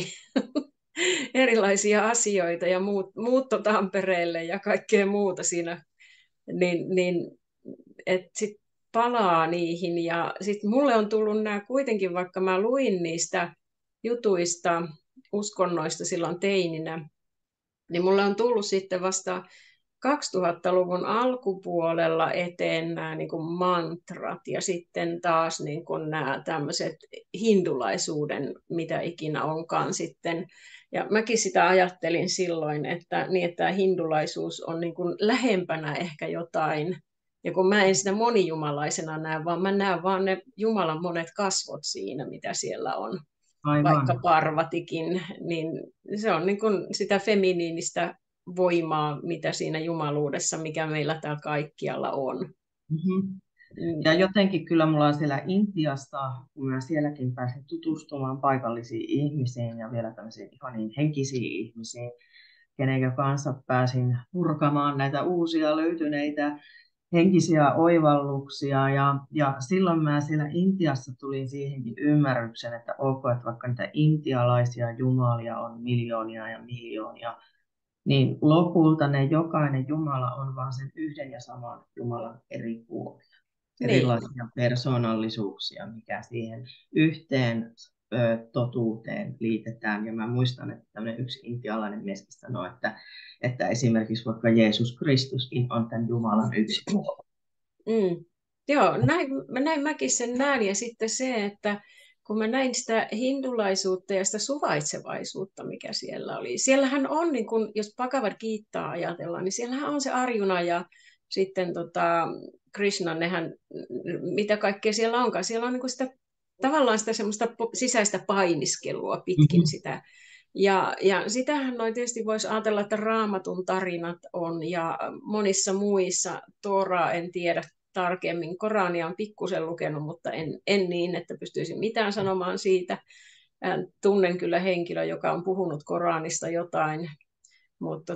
erilaisia asioita ja muutto Tampereelle ja kaikkea muuta siinä, niin että sitten palaa niihin. Ja sitten mulle on tullut nämä kuitenkin, vaikka mä luin niistä jutuista, uskonnoista silloin teininä, niin mulle on tullut sitten vasta 2000-luvun alkupuolella eteen nämä niin kuin mantrat ja sitten taas niin kuin nämä tämmöiset hindulaisuuden, mitä ikinä onkaan sitten. Ja mäkin sitä ajattelin silloin, että, niin, että tämä hindulaisuus on niin kuin lähempänä ehkä jotain. Ja kun mä en sitä monijumalaisena näe, vaan mä näen vaan ne Jumalan monet kasvot siinä, mitä siellä on. Aivan. Vaikka Parvatikin, niin se on niin kuin sitä feminiinistä voimaa, mitä siinä jumaluudessa, mikä meillä täällä kaikkialla on. Mm-hmm. Ja jotenkin kyllä mulla on siellä Intiasta, kun mä sielläkin pääsin tutustumaan paikallisiin ihmisiin ja vielä tämmöisiin ihaniin henkisiin ihmisiin, kenen kanssa pääsin purkamaan näitä uusia löytyneitä henkisiä oivalluksia. Ja silloin mä siellä Intiassa tulin siihenkin ymmärryksen, että ok, että vaikka niitä intialaisia jumalia on miljoonia ja miljoonia, niin lopulta ne jokainen jumala on vaan sen yhden ja saman jumalan eri puolia. Erilaisia persoonallisuuksia, mikä siihen yhteen totuuteen liitetään. Ja mä muistan, että tämmöinen yksi intialainen mies sanoi, että esimerkiksi vaikka Jeesus Kristuskin on tämän Jumalan yksi puoli. Joo, näin mäkin sen näen. Ja sitten se, että kun mä näin sitä hindulaisuutta ja sitä suvaitsevaisuutta, mikä siellä oli. Siellähän on, niin kun, jos Bhagavad Gitaa ajatellaan, niin siellähän on se Arjuna ja sitten Krishna, nehän, mitä kaikkea siellä onkaan. Siellä on niin sitä, tavallaan sitä semmoista sisäistä painiskelua pitkin sitä. Ja sitähän noin tietysti voisi ajatella, että Raamatun tarinat on ja monissa muissa, Tooraa en tiedä tarkemmin, Korania on pikkusen lukenut, mutta en niin, että pystyisin mitään sanomaan siitä. Tunnen kyllä henkilö, joka on puhunut Koranista jotain, mutta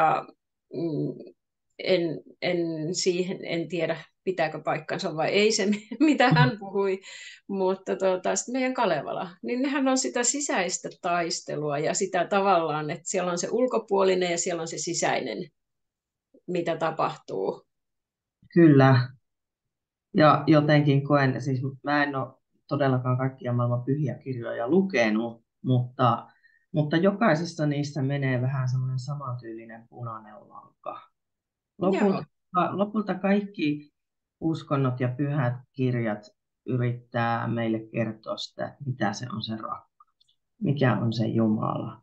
en tiedä, pitääkö paikkansa vai ei se, mitä hän puhui, mutta sitten meidän Kalevala, niin nehän on sitä sisäistä taistelua ja sitä tavallaan, että siellä on se ulkopuolinen ja siellä on se sisäinen, mitä tapahtuu. Kyllä. Ja jotenkin koen, siis mä en ole todellakaan kaikkia maailman pyhiä kirjoja lukenut, mutta jokaisessa niissä menee vähän semmoinen samantyylinen punainen lanka. Lopulta kaikki uskonnot ja pyhät kirjat yrittää meille kertoa sitä, mitä se on se rakkaus, mikä on se Jumala.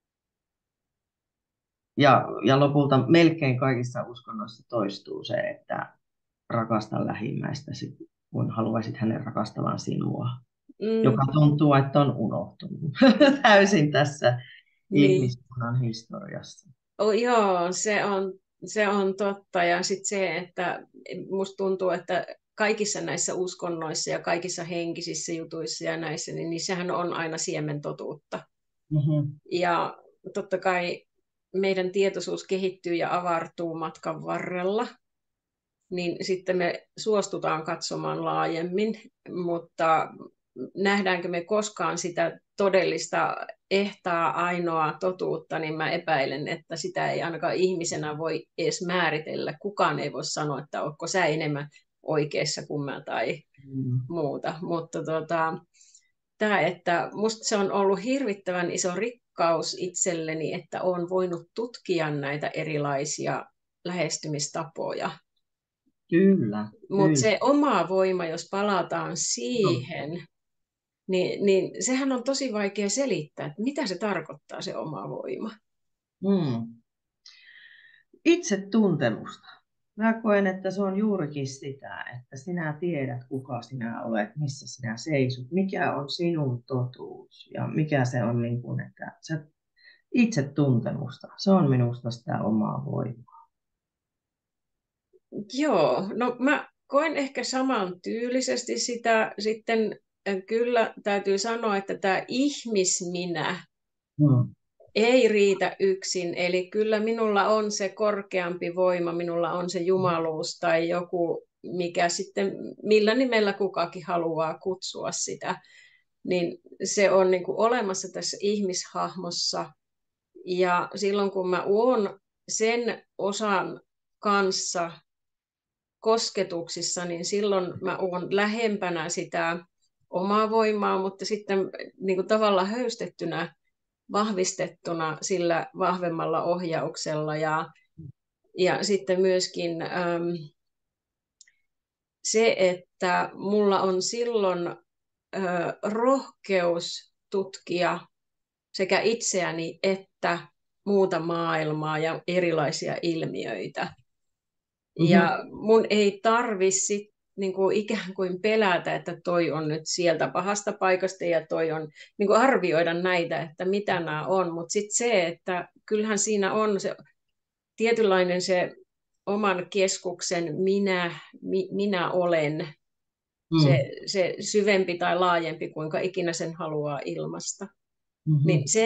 Ja lopulta melkein kaikissa uskonnoissa toistuu se, että rakasta lähimmäistäsi, kun haluaisit hänen rakastavan sinua, joka tuntuu, että on unohtunut täysin tässä ihmiskunnan historiassa. Joo, se on totta. Ja sitten se, että musta tuntuu, että kaikissa näissä uskonnoissa ja kaikissa henkisissä jutuissa ja näissä, niin sehän on aina siementotuutta. Mm-hmm. Ja totta kai meidän tietoisuus kehittyy ja avartuu matkan varrella, niin sitten me suostutaan katsomaan laajemmin, mutta nähdäänkö me koskaan sitä todellista ehtaa ainoaa totuutta, niin mä epäilen, että sitä ei ainakaan ihmisenä voi edes määritellä. Kukaan ei voi sanoa, että onko sä enemmän oikeassa kuin mä tai Mm. muuta. Mutta tämä, että musta se on ollut hirvittävän iso rikkaus itselleni, että olen voinut tutkia näitä erilaisia lähestymistapoja. Kyllä, Mutta kyllä. se oma voima, jos palataan No. siihen, niin sehän on tosi vaikea selittää, että mitä se tarkoittaa se oma voima. Mm. Itsetuntemusta. Mä koen, että se on juurikin sitä, että sinä tiedät, kuka sinä olet, missä sinä seisot, mikä on sinun totuus ja mikä se on, niin kuin, että sä itsetuntemusta. Se on minusta sitä omaa voimaa. Joo, no mä koen ehkä samantyylisesti sitä. Sitten kyllä täytyy sanoa, että tämä ihmisminä Mm. ei riitä yksin. Eli kyllä minulla on se korkeampi voima, minulla on se jumaluus tai joku, mikä sitten, millä nimellä kukakin haluaa kutsua sitä, niin se on niin kuin olemassa tässä ihmishahmossa. Ja silloin kun mä oon sen osan kanssa kosketuksissa, niin silloin mä oon lähempänä sitä omaa voimaa, mutta sitten niin kuin tavallaan höystettynä, vahvistettuna sillä vahvemmalla ohjauksella. Ja sitten myöskin se, että mulla on silloin rohkeus tutkia sekä itseäni että muuta maailmaa ja erilaisia ilmiöitä. Mm-hmm. Ja mun ei tarvitse niin kuin ikään kuin pelätä, että toi on nyt sieltä pahasta paikasta ja toi on niin kuin arvioida näitä, että mitä nämä on. Mutta sitten se, että kyllähän siinä on se tietynlainen se oman keskuksen minä olen, Mm. se syvempi tai laajempi, kuinka ikinä sen haluaa ilmaista. Niin Mm-hmm. sen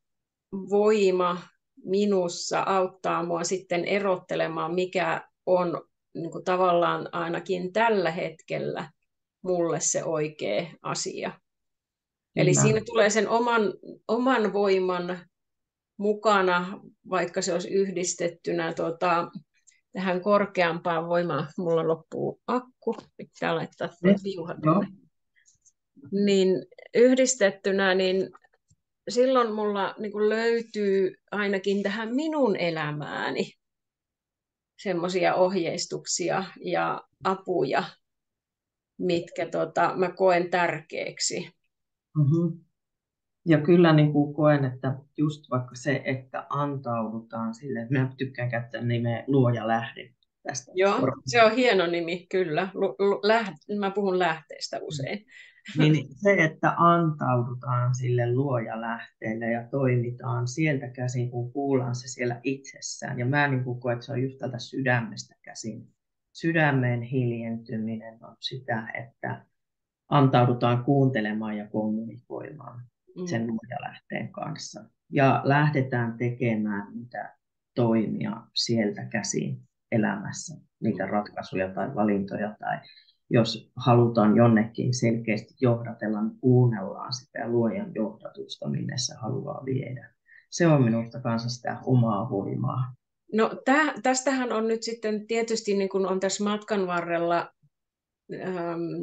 voima minussa auttaa mua sitten erottelemaan, mikä on niin kuin tavallaan ainakin tällä hetkellä mulle se oikea asia. Eli Kyllä. siinä tulee sen oman voiman mukana, vaikka se olisi yhdistettynä tähän korkeampaan voimaan. Mulla loppuu akku, pitää laittaa tuo viuha Joo. tuonne. Niin yhdistettynä, niin silloin mulla niin kuin löytyy ainakin tähän minun elämääni semmoisia ohjeistuksia ja apuja, mitkä mä koen tärkeäksi. Mm-hmm. Ja kyllä niin kuin koen, että just vaikka se, että antaudutaan sille, minä tykkään käyttää nimeä luoja lähde tästä. Joo, se on hieno nimi, kyllä. Mä puhun lähteestä usein. Niin se, että antaudutaan sille luojalähteelle ja toimitaan sieltä käsin, kun kuullaan se siellä itsessään. Ja mä niin kuin koen, että se on just tältä sydämestä käsin. Sydämen hiljentyminen on sitä, että antaudutaan kuuntelemaan ja kommunikoimaan sen Mm. luojalähteen kanssa. Ja lähdetään tekemään niitä toimia sieltä käsin elämässä, niitä ratkaisuja tai valintoja tai jos halutaan jonnekin selkeästi johdatella, niin kuunnellaan sitä luojan johdatusta, minne se haluaa viedä. Se on minusta kanssa sitä omaa voimaa. No tästähän on nyt sitten tietysti niin kuin on tässä matkan varrella ähm,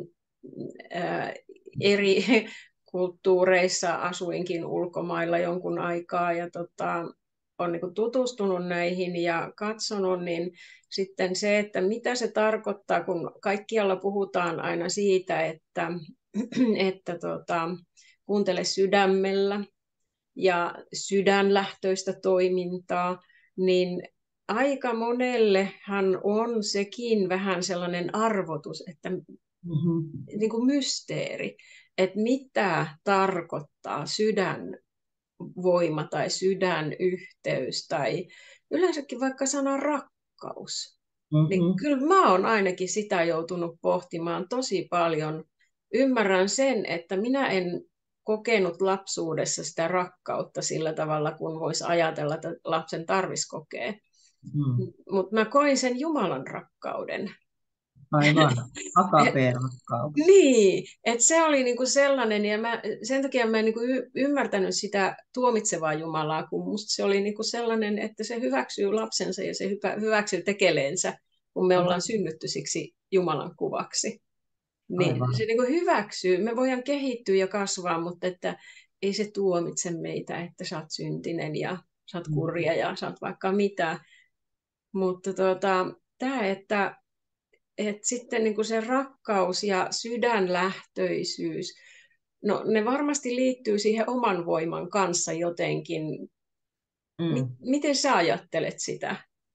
eri kulttuureissa asuinkin ulkomailla jonkun aikaa ja on niin kuin tutustunut näihin ja katsonut, niin sitten se, että mitä se tarkoittaa, kun kaikkialla puhutaan aina siitä, että kuuntele sydämellä ja sydänlähtöistä toimintaa, niin aika monellehan on sekin vähän sellainen arvotus, että Mm-hmm. niin kuin mysteeri, että mitä tarkoittaa sydän voima tai sydänyhteys tai yleensäkin vaikka sana rakkaus. Niin Mm-hmm. kyllä mä oon ainakin sitä joutunut pohtimaan tosi paljon. Ymmärrän sen, että minä en kokenut lapsuudessa sitä rakkautta sillä tavalla, kun voisi ajatella, että lapsen tarvitsisi kokea. Mm. Mutta mä koin sen Jumalan rakkauden. Aivan. Agape-rakkaus. Niin, että se oli niinku sellainen, ja sen takia mä en niinku ymmärtänyt sitä tuomitsevaa Jumalaa, kun musta se oli niinku sellainen, että se hyväksyy lapsensa ja se hyväksyy tekeleensä, kun me ollaan Mm. synnytty siksi Jumalan kuvaksi. Niin se Aivan. niinku hyväksyy, me voidaan kehittyä ja kasvaa, mutta että ei se tuomitse meitä, että sä oot syntinen ja sä oot Mm. kurja ja sä oot vaikka mitä. Mutta tämä, että sitten niin kuin se rakkaus ja sydänlähtöisyys, no ne varmasti liittyy siihen oman voiman kanssa jotenkin. Mm. Miten sä ajattelet sitä?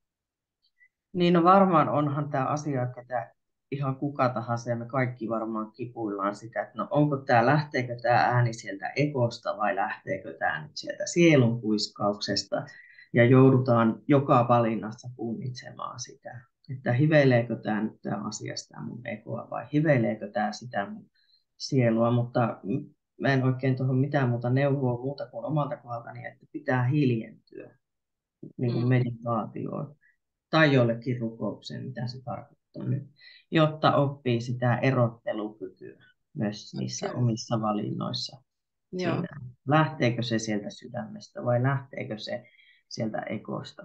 Niin no varmaan onhan tämä asia, että ihan kuka tahansa ja me kaikki varmaan kipuillaan sitä, että no onko tämä, lähteekö tämä ääni sieltä ekosta vai lähteekö tämä nyt sieltä sielun kuiskauksesta ja joudutaan joka valinnassa punnitsemaan sitä, että hiveileekö tämä nyt tämä asia sitä mun ekoa vai hiveileekö tämä sitä mun sielua, mutta mä en oikein tuohon mitään muuta neuvoa muuta kuin omalta kohdaltani, että pitää hiljentyä niin kuin Mm, meditaatioon tai jollekin rukoukseen, mitä se tarkoittaa nyt, jotta oppii sitä erottelukykyä myös niissä kyllä. omissa valinnoissa Joo. siinä. Lähteekö se sieltä sydämestä vai lähteekö se sieltä ekosta?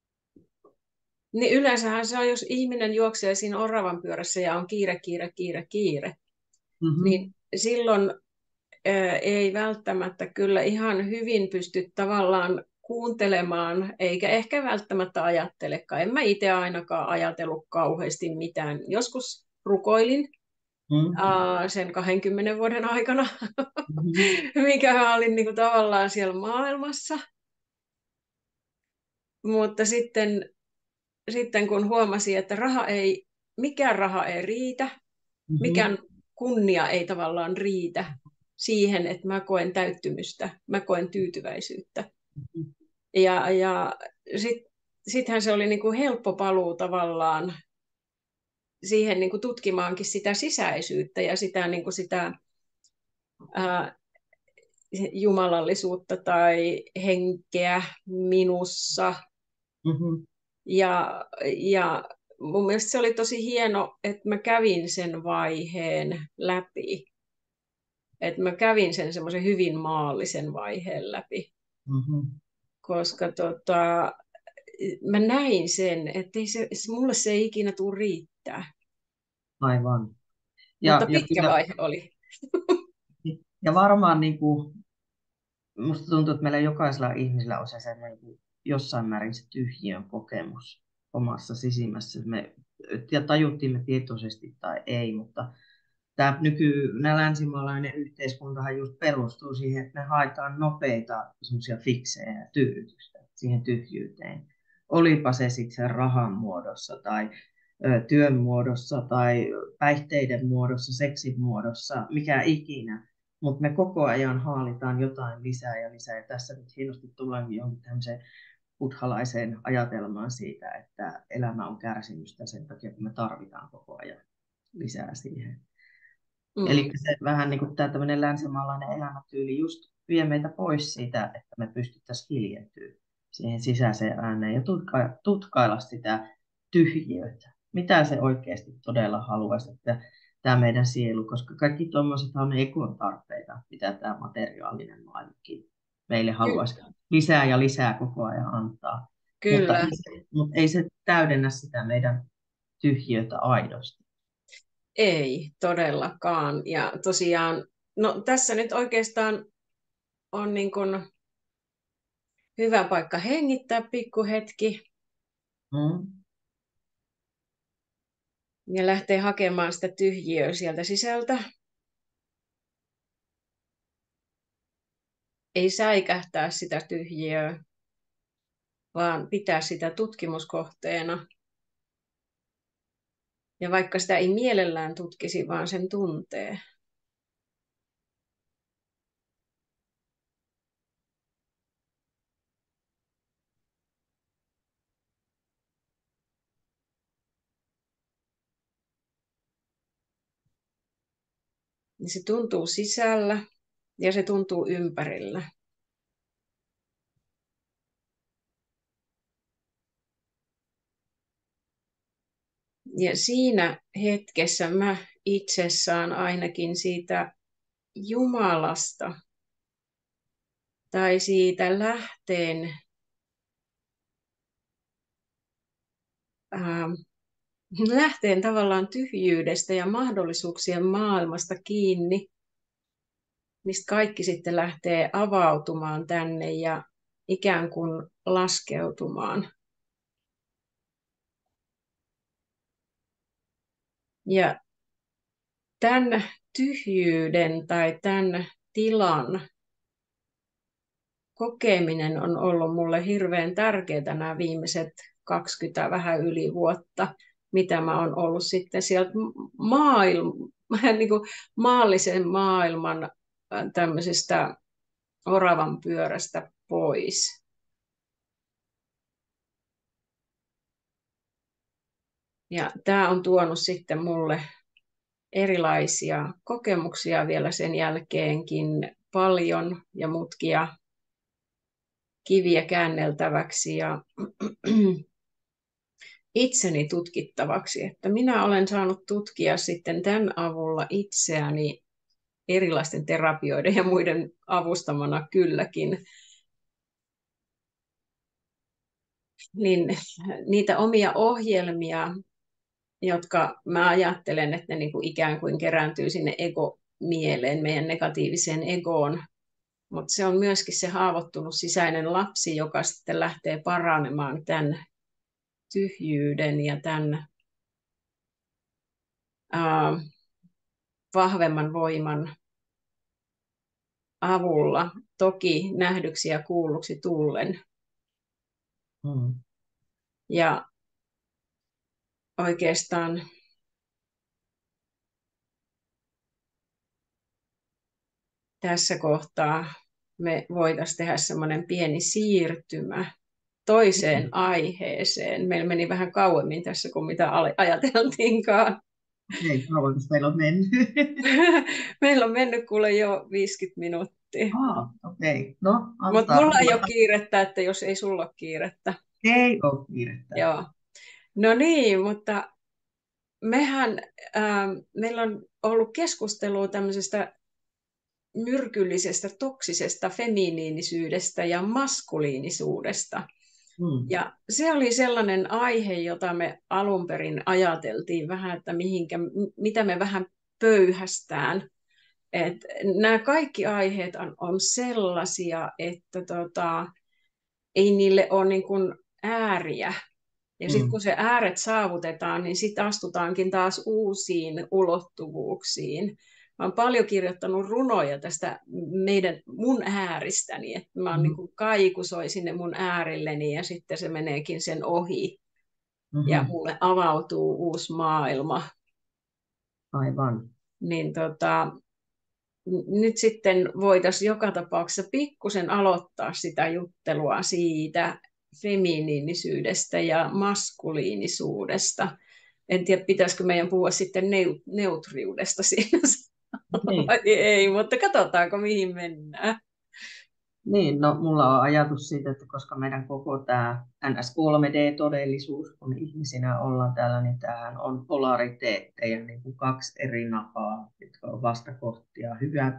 Niin yleensähän se on, jos ihminen juoksee siinä oravan pyörässä ja on kiire, kiire, kiire, kiire, Mm-hmm. niin silloin ei välttämättä kyllä ihan hyvin pysty tavallaan kuuntelemaan, eikä ehkä välttämättä ajattelekaan. En mä itse ainakaan ajatellut kauheasti mitään. Joskus rukoilin sen 20 vuoden aikana, Mm-hmm. mikä mä olin niin kuin tavallaan siellä maailmassa. Mutta sitten kun huomasin, että mikään raha ei riitä, Mm-hmm. mikään kunnia ei tavallaan riitä siihen, että mä koen täyttymystä, mä koen tyytyväisyyttä. Ja sittenhän se oli niin kuin helppo paluu tavallaan siihen niin kuin tutkimaankin sitä sisäisyyttä ja sitä, niin kuin sitä ää, jumalallisuutta tai henkeä minussa. Mm-hmm. Ja mun mielestä se oli tosi hieno, että mä kävin sen vaiheen läpi. Että mä kävin sen semmoisen hyvin maallisen vaiheen läpi, Mm-hmm. koska mä näin sen, että mulle se ei ikinä tule riittää. Aivan. Mutta Ja pitkä kyllä, vaihe oli. ja varmaan niin kuin, musta tuntuu, että meillä jokaisella ihmisellä on se semmoinen niin jossain määrin se tyhjiön kokemus omassa sisimmässä. Me ja tajuttiin me tietoisesti tai ei, mutta tämä länsimaalainen yhteiskuntahan just perustuu siihen, että me haetaan nopeita semmoisia fiksejä ja tyydytystä siihen tyhjyyteen. Olipa se sitten sen rahan muodossa tai työn muodossa tai päihteiden muodossa, seksin muodossa, mikä ikinä. Mutta me koko ajan haalitaan jotain lisää ja lisää. Ja tässä nyt hienosti tullaan johonkin tämmöiseen buddhalaiseen ajatelmaan siitä, että elämä on kärsimystä sen takia, kun me tarvitaan koko ajan lisää siihen. Eli Mm, se vähän niin kuin tämä tämmöinen länsimaalainen elämäntyyli just vie meitä pois siitä, että me pystyttäisiin hiljentyä siihen sisäiseen ääneen ja tutkailla sitä tyhjiötä. Mitä se oikeasti todella haluaisi, että tämä meidän sielu, koska kaikki tuommoiset on ekon tarpeita, mitä tämä materiaalinen maailmakin meille haluaisi kyllä. lisää ja lisää koko ajan antaa. Kyllä. Mutta ei se täydennä sitä meidän tyhjiötä aidosti. Ei todellakaan. Ja tosiaan, no tässä nyt oikeastaan on niin kuin hyvä paikka hengittää pikkuhetki Mm. ja lähteä hakemaan sitä tyhjiöä sieltä sisältä. Ei säikähtää sitä tyhjiöä, vaan pitää sitä tutkimuskohteena. Ja vaikka sitä ei mielellään tutkisi, vaan sen tuntee. niin se tuntuu sisällä ja se tuntuu ympärillä. Ja siinä hetkessä mä itse saan ainakin siitä Jumalasta tai siitä lähteen tavallaan tyhjyydestä ja mahdollisuuksien maailmasta kiinni, mistä kaikki sitten lähtee avautumaan tänne ja ikään kuin laskeutumaan. Ja tämän tyhjyyden tai tämän tilan kokeminen on ollut mulle hirveän tärkeää nämä viimeiset 20 vähän yli vuotta, mitä mä oon ollut sitten sieltä niin kuin maallisen maailman tämmöisestä oravan pyörästä pois. Ja tämä on tuonut sitten mulle erilaisia kokemuksia vielä sen jälkeenkin, paljon ja mutkia kiviä käänneltäväksi ja itseni tutkittavaksi, että minä olen saanut tutkia sitten tämän avulla itseäni erilaisten terapioiden ja muiden avustamana kylläkin, niin niitä omia ohjelmia, jotka mä ajattelen, että ne niin kuin ikään kuin kerääntyy sinne ego-mieleen, meidän negatiiviseen egoon, mutta se on myöskin se haavoittunut sisäinen lapsi, joka sitten lähtee paranemaan tämän tyhjyyden ja tämän vahvemman voiman avulla, toki nähdyksi ja kuulluksi tullen. Ja oikeastaan tässä kohtaa me voitaisiin tehdä semmoinen pieni siirtymä toiseen aiheeseen. Meillä meni vähän kauemmin tässä kuin mitä ajateltiinkaan. Okei, kauanko meillä on mennyt? Meillä on mennyt kuule jo 50 minuuttia. Okei. No, mutta mulla ei ole kiirettä, että jos ei sulla ole kiirettä. Ei ole kiirettä. Joo. No niin, mutta meillä on ollut keskustelua tämmöisestä myrkyllisestä, toksisesta feminiinisyydestä ja maskuliinisuudesta. Ja se oli sellainen aihe, jota me alun perin ajateltiin vähän, että mitä me vähän pöyhästään. Että nämä kaikki aiheet on sellaisia, että ei niille ole niin kuin ääriä. Ja sitten kun se ääret saavutetaan, niin sitten astutaankin taas uusiin ulottuvuuksiin. Mä oon paljon kirjoittanut runoja tästä mun ääristäni, että mä oon niin kuin kaikusoi sinne mun äärilleni ja sitten se meneekin sen ohi. Ja mulle avautuu uusi maailma. Aivan. Niin nyt sitten voitaisiin joka tapauksessa pikkusen aloittaa sitä juttelua siitä feminiinisyydestä ja maskuliinisuudesta. En tiedä, pitäisikö meidän puhua sitten neutriudesta siinä vai ei, mutta katsotaanko mihin mennään. Niin, no mulla on ajatus siitä, että koska meidän koko tämä NS3D-todellisuus, kun ihmisinä ollaan täällä, niin tämähän on polariteetteja, niin kuin kaksi eri napaa, jotka on vastakohtia.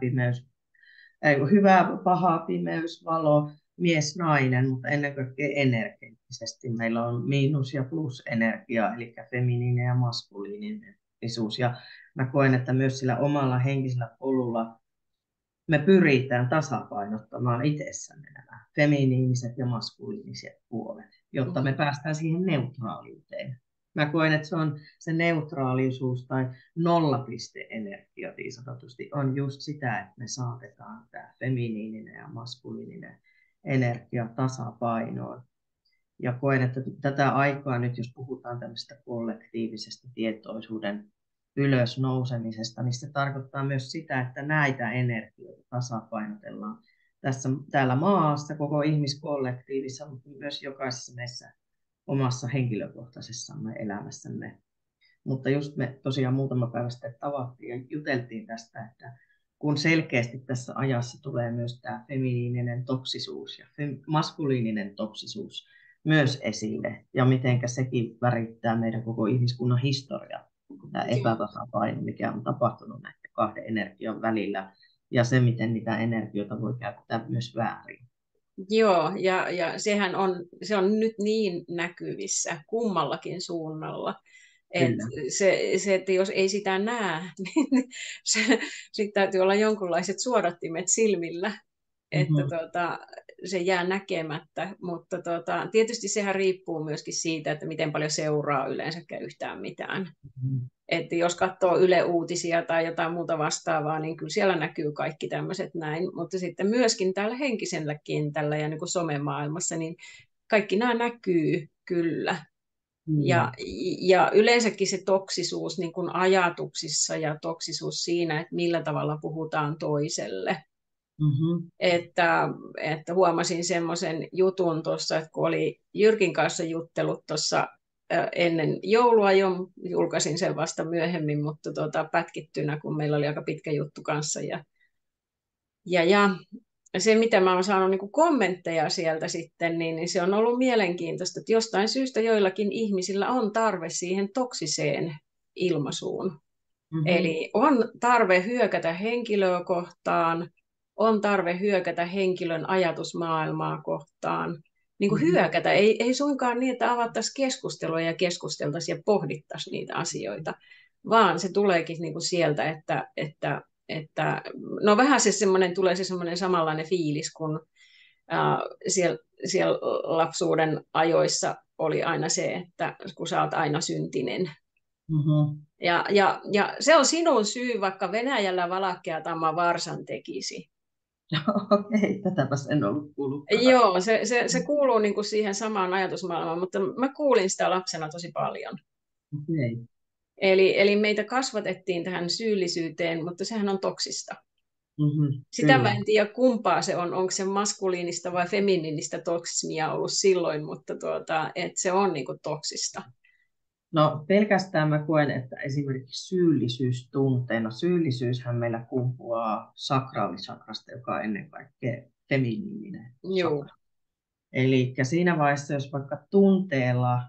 Hyvä, paha, pimeys, valo, mies, nainen, mutta ennen kaikkea energeettisesti. Meillä on miinus- ja plus-energia, eli feminiininen ja maskuliinisuus. Ja mä koen, että myös sillä omalla henkisellä polulla me pyritään tasapainottamaan itsessämme nämä feminiiniset ja maskuliiniset puolet, jotta me päästään siihen neutraaliuteen. Mä koen, että se on se neutraalisuus tai nollapiste-energia niin sanotusti on just sitä, että me saatetaan tämä feminiininen ja maskuliininen energia tasapainoon. Ja koen, että tätä aikaa nyt, jos puhutaan tämmöistä kollektiivisesta tietoisuuden ylösnousemisesta, niin se tarkoittaa myös sitä, että näitä energioita tasapainotellaan täällä maassa, koko ihmiskollektiivissa, mutta myös jokaisessa meissä omassa henkilökohtaisessamme elämässämme. Mutta just me tosiaan muutama päivä sitten tavattiin ja juteltiin tästä, että kun selkeästi tässä ajassa tulee myös tämä feminiininen toksisuus ja maskuliininen toksisuus myös esille, ja mitenkä sekin värittää meidän koko ihmiskunnan historiaa, tämä epätasapaino, mikä on tapahtunut näiden kahden energian välillä, ja se, miten niitä energioita voi käyttää myös väärin. Joo, ja se on nyt niin näkyvissä kummallakin suunnalla. Kyllä. Että jos ei sitä näe, niin sitten täytyy olla jonkunlaiset suodattimet silmillä, että se jää näkemättä. Mutta tietysti sehän riippuu myöskin siitä, että miten paljon seuraa yleensäkään yhtään mitään. Että jos katsoo Yle Uutisia tai jotain muuta vastaavaa, niin kyllä siellä näkyy kaikki tämmöiset näin. Mutta sitten myöskin täällä henkisellä kentällä ja niin kuin somemaailmassa, niin kaikki nämä näkyy kyllä. Ja yleensäkin se toksisuus niin kuin ajatuksissa ja toksisuus siinä, että millä tavalla puhutaan toiselle. Että huomasin semmoisen jutun tuossa, että kun oli Jyrkin kanssa juttelut tuossa ennen joulua jo, julkaisin sen vasta myöhemmin, mutta pätkittynä, kun meillä oli aika pitkä juttu kanssa. Ja se, mitä mä oon saanut niin kuin kommentteja sieltä sitten, niin se on ollut mielenkiintoista, että jostain syystä joillakin ihmisillä on tarve siihen toksiseen ilmaisuun. Eli on tarve hyökätä henkilöä kohtaan, on tarve hyökätä henkilön ajatusmaailmaa kohtaan. Niin kuin hyökätä, ei suinkaan niin, että avattaisiin keskustelua ja keskusteltaisiin ja pohdittaisiin niitä asioita, vaan se tuleekin niin kuin sieltä, että no vähän tulee se semmoinen samanlainen fiilis, kun siellä lapsuuden ajoissa oli aina se, että kun sä oot aina syntinen. Ja se on sinun syy, vaikka Venäjällä valakea tamma varsan tekisi. Okei, tätäpäs en ollut kuullut. Joo, se kuuluu niin kuin siihen samaan ajatusmaailmaan, mutta mä kuulin sitä lapsena tosi paljon. Okay. Eli meitä kasvatettiin tähän syyllisyyteen, mutta sehän on toksista. Sitä Kyllä. mä en tiedä, kumpaa se on. Onko se maskuliinista vai feminiinistä toksismia ollut silloin, mutta että se on niin kuin toksista. No pelkästään mä koen, että esimerkiksi syyllisyystunteena, syyllisyyshän meillä kumpuaa sakraalisakrasta, joka on ennen kaikkea feminiininen sakra. Eli siinä vaiheessa, jos vaikka tunteella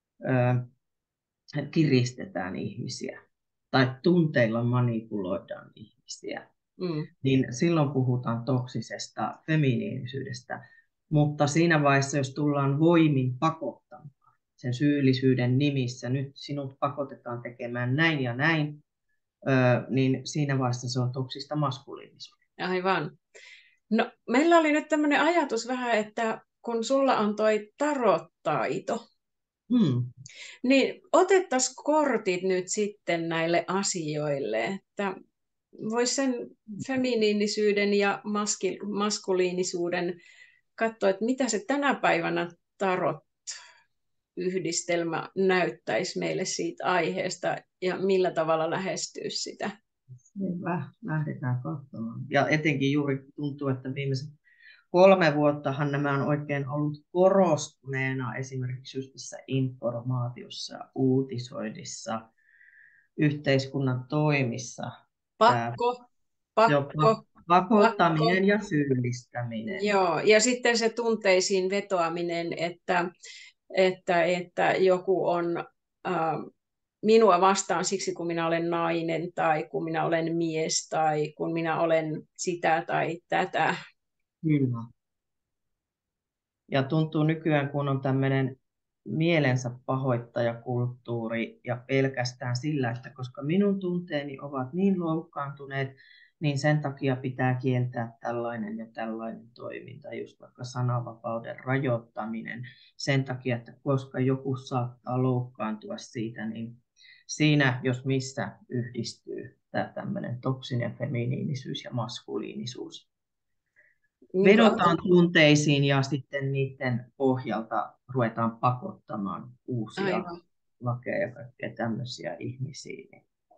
kiristetään ihmisiä tai tunteilla manipuloidaan ihmisiä, niin silloin puhutaan toksisesta feminiinisyydestä. Mutta siinä vaiheessa, jos tullaan voimin pakottamaan sen syyllisyyden nimissä, nyt sinut pakotetaan tekemään näin ja näin, niin siinä vaiheessa se on toksista maskuliinisuutta. Aivan. No, meillä oli nyt tämmöinen ajatus vähän, että kun sulla on toi tarottaito, niin otettaisiin kortit nyt sitten näille asioille, että voisi sen feminiinisyyden ja maskuliinisuuden katsoa, että mitä se tänä päivänä tarot-yhdistelmä näyttäisi meille siitä aiheesta ja millä tavalla lähestyä sitä. Hyvä, lähdetään katsomaan. Ja etenkin juuri tuntuu, että viimeiset 3 vuottahan nämä on oikein ollut korostuneena esimerkiksi just tässä informaatiossa, uutisoinnissa, yhteiskunnan toimissa. Pakottaminen ja syyllistäminen. Joo, ja sitten se tunteisiin vetoaminen, että joku on minua vastaan siksi, kun minä olen nainen, tai kun minä olen mies, tai kun minä olen sitä tai tätä. Kyllä. Ja tuntuu nykyään, kun on tämmöinen mielensä pahoittajakulttuuri ja pelkästään sillä, että koska minun tunteeni ovat niin loukkaantuneet, niin sen takia pitää kieltää tällainen ja tällainen toiminta, just vaikka sananvapauden rajoittaminen sen takia, että koska joku saattaa loukkaantua siitä, niin siinä, jos missä, yhdistyy tämä tämmöinen toksinen feminiinisyys ja maskuliinisuus. Vedotaan tunteisiin ja sitten niiden pohjalta ruvetaan pakottamaan uusia lakeja ja kaikkea tämmöisiä ihmisiä.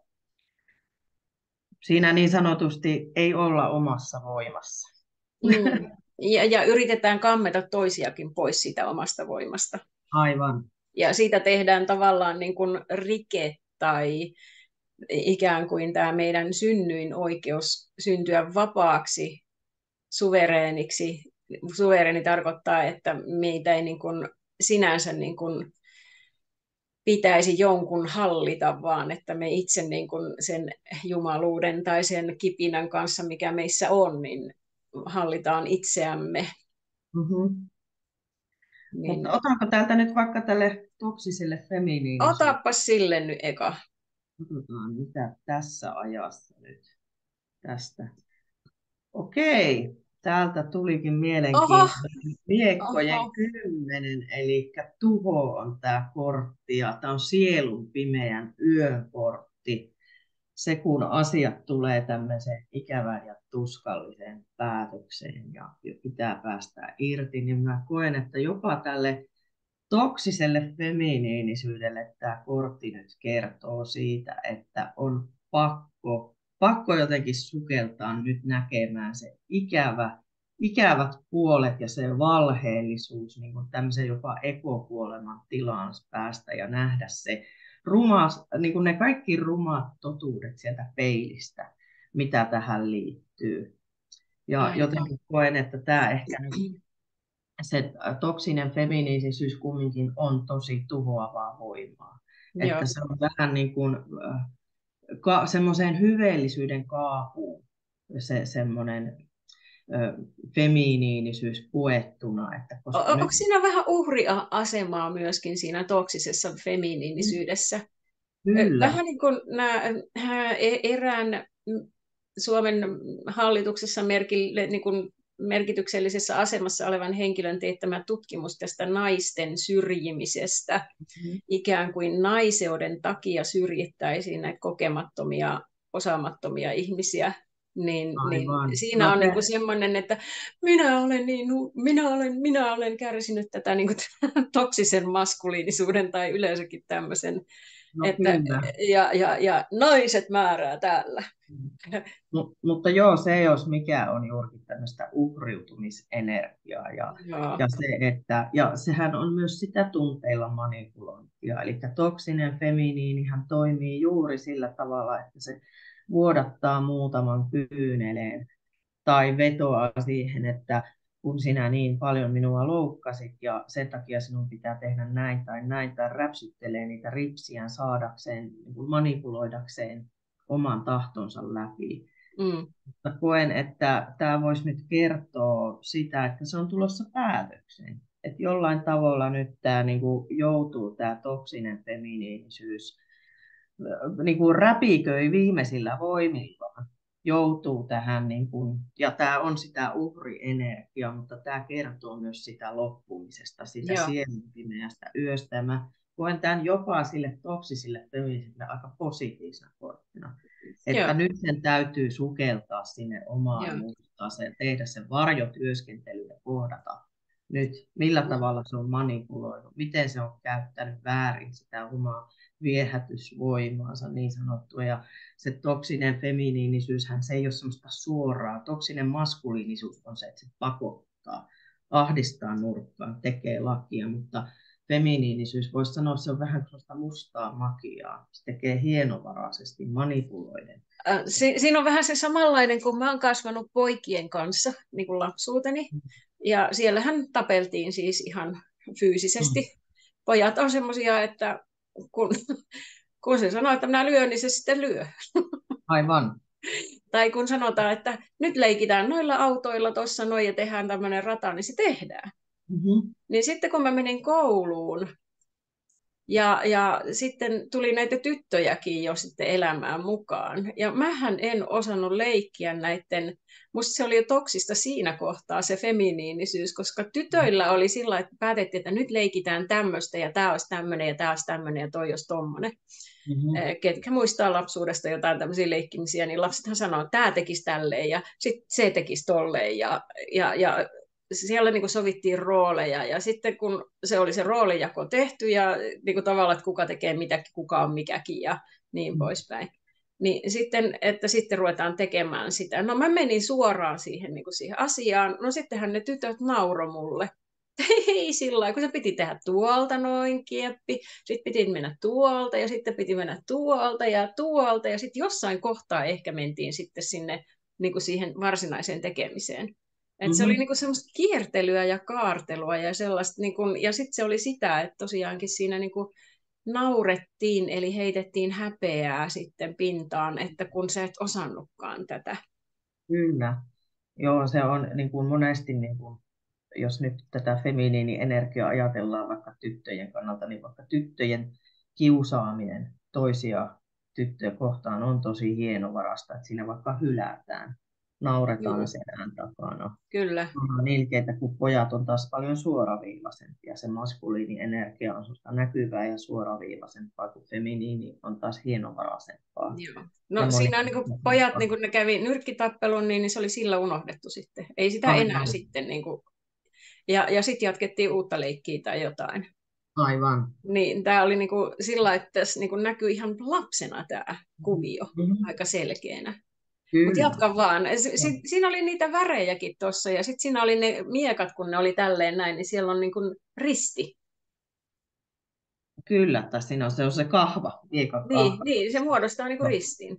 Siinä niin sanotusti ei olla omassa voimassa. Ja yritetään kammeta toisiakin pois siitä omasta voimasta. Aivan. Ja siitä tehdään tavallaan niin kuin rike tai ikään kuin tämä meidän synnyin oikeus syntyä vapaaksi, suvereeniksi. Suvereeni tarkoittaa, että meitä ei niin kuin sinänsä niin kuin pitäisi jonkun hallita, vaan että me itse niin kuin sen jumaluuden tai sen kipinän kanssa, mikä meissä on, niin hallitaan itseämme. Mm-hmm. Niin Mutta otanko täältä nyt vaikka tälle toksiselle feminiinisyydelle? otapas sille nyt eka. Katsotaan, mitä tässä ajassa nyt tästä. Okei, täältä tulikin Oho, mielenkiintoinen miekkojen oho. 10, eli tuho on tämä kortti, ja tämä on sielun pimeän yön kortti. Se, kun asiat tulee tämmöiseen ikävään ja tuskalliseen päätökseen ja pitää päästä irti, niin mä koen, että jopa tälle toksiselle feminiinisyydelle tämä kortti nyt kertoo siitä, että on pakko jotenkin sukeltaa nyt näkemään se ikävät puolet ja se valheellisuus niin kuin tämmöisen jopa ekokuoleman tilaan päästä ja nähdä se niin kuin ne kaikki rumat totuudet sieltä peilistä, mitä tähän liittyy. Ja Aivan. jotenkin koen, että tämä ehkä nyt se toksinen feminiinisyys kumminkin on tosi tuhoavaa voimaa. Joo. Että se on vähän niin kuin semmoiseen hyveellisyyden kaapuun se semmoinen feminiinisyys puettuna. Että koska Onko nyt... siinä vähän uhriasemaa myöskin siinä toksisessa feminiinisyydessä? Kyllä. Vähän niin kuin erään Suomen hallituksessa niin kuin merkityksellisessä asemassa olevan henkilön teettämä tutkimus tästä naisten syrjimisestä. Mm-hmm. Ikään kuin naiseuden takia syrjittäisiin näitä kokemattomia, osaamattomia ihmisiä. Niin siinä on niin kuin semmoinen, että minä olen kärsinyt tätä niin kuin toksisen maskuliinisuuden tai yleensäkin tämmöisen, että, ja naiset määrää täällä. Mutta joo, se jos mikä on juurikin tämmöistä uhriutumisenergiaa ja sehän on myös sitä tunteilla manipulointia. Eli toksinen feminiinihän toimii juuri sillä tavalla, että se vuodattaa muutaman kyyneleen tai vetoaa siihen, että kun sinä niin paljon minua loukkasit ja sen takia sinun pitää tehdä näin tai räpsyttelee niitä ripsiään saadakseen, manipuloidakseen oman tahtonsa läpi. Mutta koen, että tämä voisi nyt kertoa sitä, että se on tulossa päätökseen. Että jollain tavalla nyt tämä joutuu tämä toksinen feminiinisyys räpiköi viimeisillä voimillaan. Joutuu tähän, ja tämä on sitä uhrienergiaa, mutta tämä kertoo myös sitä loppumisesta, sitä sielun pimeästä yöstä. Ja mä koen tämän jopa sille toksisille feminisille aika positiivisena korttina. Että nyt sen täytyy sukeltaa sinne omaan mustaaseen, tehdä sen varjotyöskentely ja kohdata nyt, millä tavalla se on manipuloinut, miten se on käyttänyt väärin sitä omaa viehätysvoimaansa niin sanottua. Ja se toksinen feminiinisyyshän se ei ole semmoista suoraa. Toksinen maskuliinisuus on se, että se pakottaa, ahdistaa nurkkaan, tekee lakia, mutta feminiinisyys, voisi sanoa, että se on vähän sellaista mustaa magiaa. Se tekee hienovaraisesti, manipuloiden. Siinä on vähän se samanlainen, kun mä oon kasvanut poikien kanssa, niin kuin lapsuuteni. Ja siellähän tapeltiin siis ihan fyysisesti. Pojat on semmoisia, että kun se sanoo, että minä lyön, niin se sitten lyö. Aivan. Tai kun sanotaan, että nyt leikitään noilla autoilla tuossa noin ja tehdään tämmöinen rata, niin se tehdään. Mm-hmm. Niin sitten kun mä menin kouluun, ja sitten tuli näitä tyttöjäkin jo sitten elämään mukaan. Ja mähän en osannut leikkiä näiden, musta se oli jo toksista siinä kohtaa se feminiinisyys, koska tytöillä oli sillä, että päätettiin, että nyt leikitään tämmöistä ja tämä olisi tämmöinen ja tämä olisi tämmöinen ja toi olisi tommoinen. Mm-hmm. Ketkä muistaa lapsuudesta jotain tämmöisiä leikkimisiä, niin lapsethan sanoo, että tämä tekisi tälleen ja sitten se tekisi tolleen ja siellä niin kuin sovittiin rooleja ja sitten kun se oli se roolijako tehty ja niin kuin tavallaan, että kuka tekee mitäkin, kuka on mikäkin ja niin poispäin, niin sitten ruvetaan tekemään sitä. No mä menin suoraan siihen, niin kuin siihen asiaan, no sittenhän ne tytöt nauroi mulle Ei sillä lailla, kun se piti tehdä tuolta noin kieppi, sitten piti mennä tuolta ja sitten piti mennä tuolta ja sitten jossain kohtaa ehkä mentiin sitten sinne niin kuin siihen varsinaiseen tekemiseen. Et se oli Mhm. niin kuin semmoista kiertelyä ja kaartelua ja sellaista, niin kuin, ja sitten se oli sitä, että tosiaankin siinä niin kuin naurettiin, eli heitettiin häpeää sitten pintaan, että kun sä et osannutkaan tätä. Kyllä. Joo, se on niin kuin monesti, niin kuin, jos nyt tätä feminiinienergiaa ajatellaan vaikka tyttöjen kannalta, niin vaikka tyttöjen kiusaaminen toisia tyttöjä kohtaan on tosi hienovarasta, että siinä vaikka hylätään, nauretaan Joo, selän takana. kyllä. On ilkeitä, kun pojat on taas paljon suoraviivaisempia. Se maskuliinienergia on susta näkyvää ja suoraviivaisempaa, kun feminiini on taas hienovaraisempaa. Joo. Ja No moni... siinä on niin kuin pojat, niin kun ne kävi nyrkkitappelun, niin se oli sillä unohdettu sitten. Ei sitä enää Aivan, sitten, niin kuin, ja sitten jatkettiin uutta leikkiä tai jotain. aivan. Niin tämä oli niin kuin sillä, että tässä niin kuin näkyy ihan lapsena tämä kuvio Mhm. aika selkeänä. Mutta Kyllä. jatka vaan. Siinä oli niitä värejäkin tuossa ja sitten siinä oli ne miekat, kun ne oli tälleen näin, niin siellä on niin kuin risti. Kyllä, tai siinä on se kahva, viekan Niin, kahva. niin, se muodostaa niin kuin No. ristin.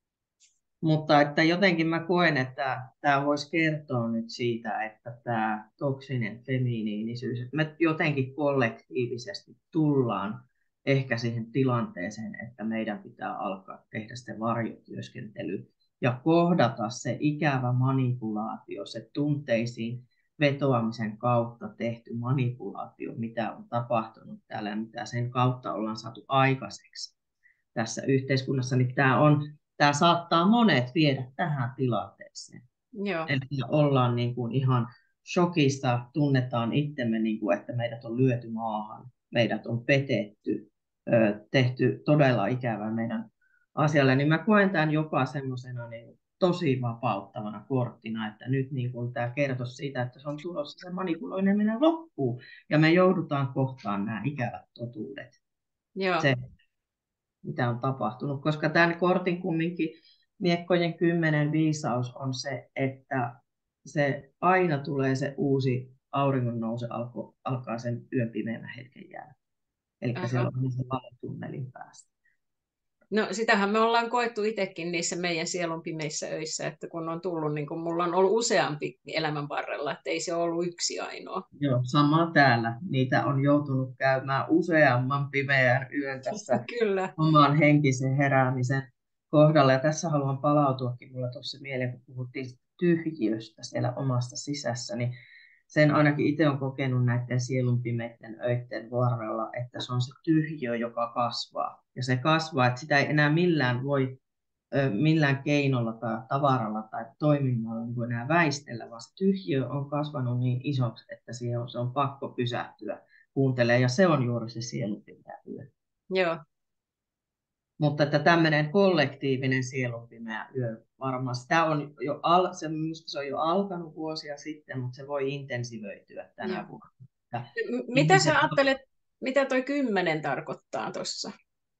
Mutta että jotenkin mä koen, että tämä voisi kertoa nyt siitä, että tämä toksinen feminiinisyys, että me jotenkin kollektiivisesti tullaan ehkä siihen tilanteeseen, että meidän pitää alkaa tehdä se varjotyöskentely ja kohdata se ikävä manipulaatio, se tunteisiin vetoamisen kautta tehty manipulaatio, mitä on tapahtunut täällä ja mitä sen kautta ollaan saatu aikaiseksi tässä yhteiskunnassa, niin tämä saattaa monet viedä tähän tilanteeseen. Joo. Eli ollaan niin kuin ihan shokissa, tunnetaan itsemme, niin kuin, että meidät on lyöty maahan, meidät on petetty, tehty todella ikävää meidän asialle. Niin mä koen tämän jopa semmoisena niin tosi vapauttavana korttina, että nyt niin kuin tämä kertoisi siitä, että se on tulossa se manipuloiminen loppuu ja me joudutaan kohtaan nämä ikävät totuudet. Joo. Se mitä on tapahtunut, koska tämän kortin kumminkin miekkojen 10 viisaus on se, että se aina tulee se uusi auringon nouse alkaa sen yön pimeän hetken jälkeen. Eli siellä on se valotunnelin päästä. No sitähän me ollaan koettu itsekin niissä meidän sielun pimeissä öissä, että kun on tullut, niin kun mulla on ollut useampi elämän varrella, että ei se ollut yksi ainoa. Joo, sama täällä. Niitä on joutunut käymään useamman pimeän yön tässä Kyllä. oman henkisen heräämisen kohdalla. Ja tässä haluan palautuakin mulla tuossa mieleen, kun puhuttiin tyhjiöstä siellä omasta sisässä, niin sen ainakin itse olen kokenut näiden sielun pimeiden öiden varrella, että se on se tyhjiö, joka kasvaa. Ja se kasvaa, että sitä ei enää millään voi millään keinolla tai tavaralla tai toiminnalla niin kuin enää väistellä, vaan se tyhjiö on kasvanut niin isoksi, että se on pakko pysähtyä kuuntelemaan, ja se on juuri se sielun pimeä yö. Joo. Mutta että tämmöinen kollektiivinen sielunpimeä yö varmaan, sitä on jo, minusta se on jo alkanut vuosia sitten, mutta se voi intensivoitua Joo. tänä vuonna. Ja Mitä ihmiset, sä ajattelet, mitä toi 10 tarkoittaa tuossa?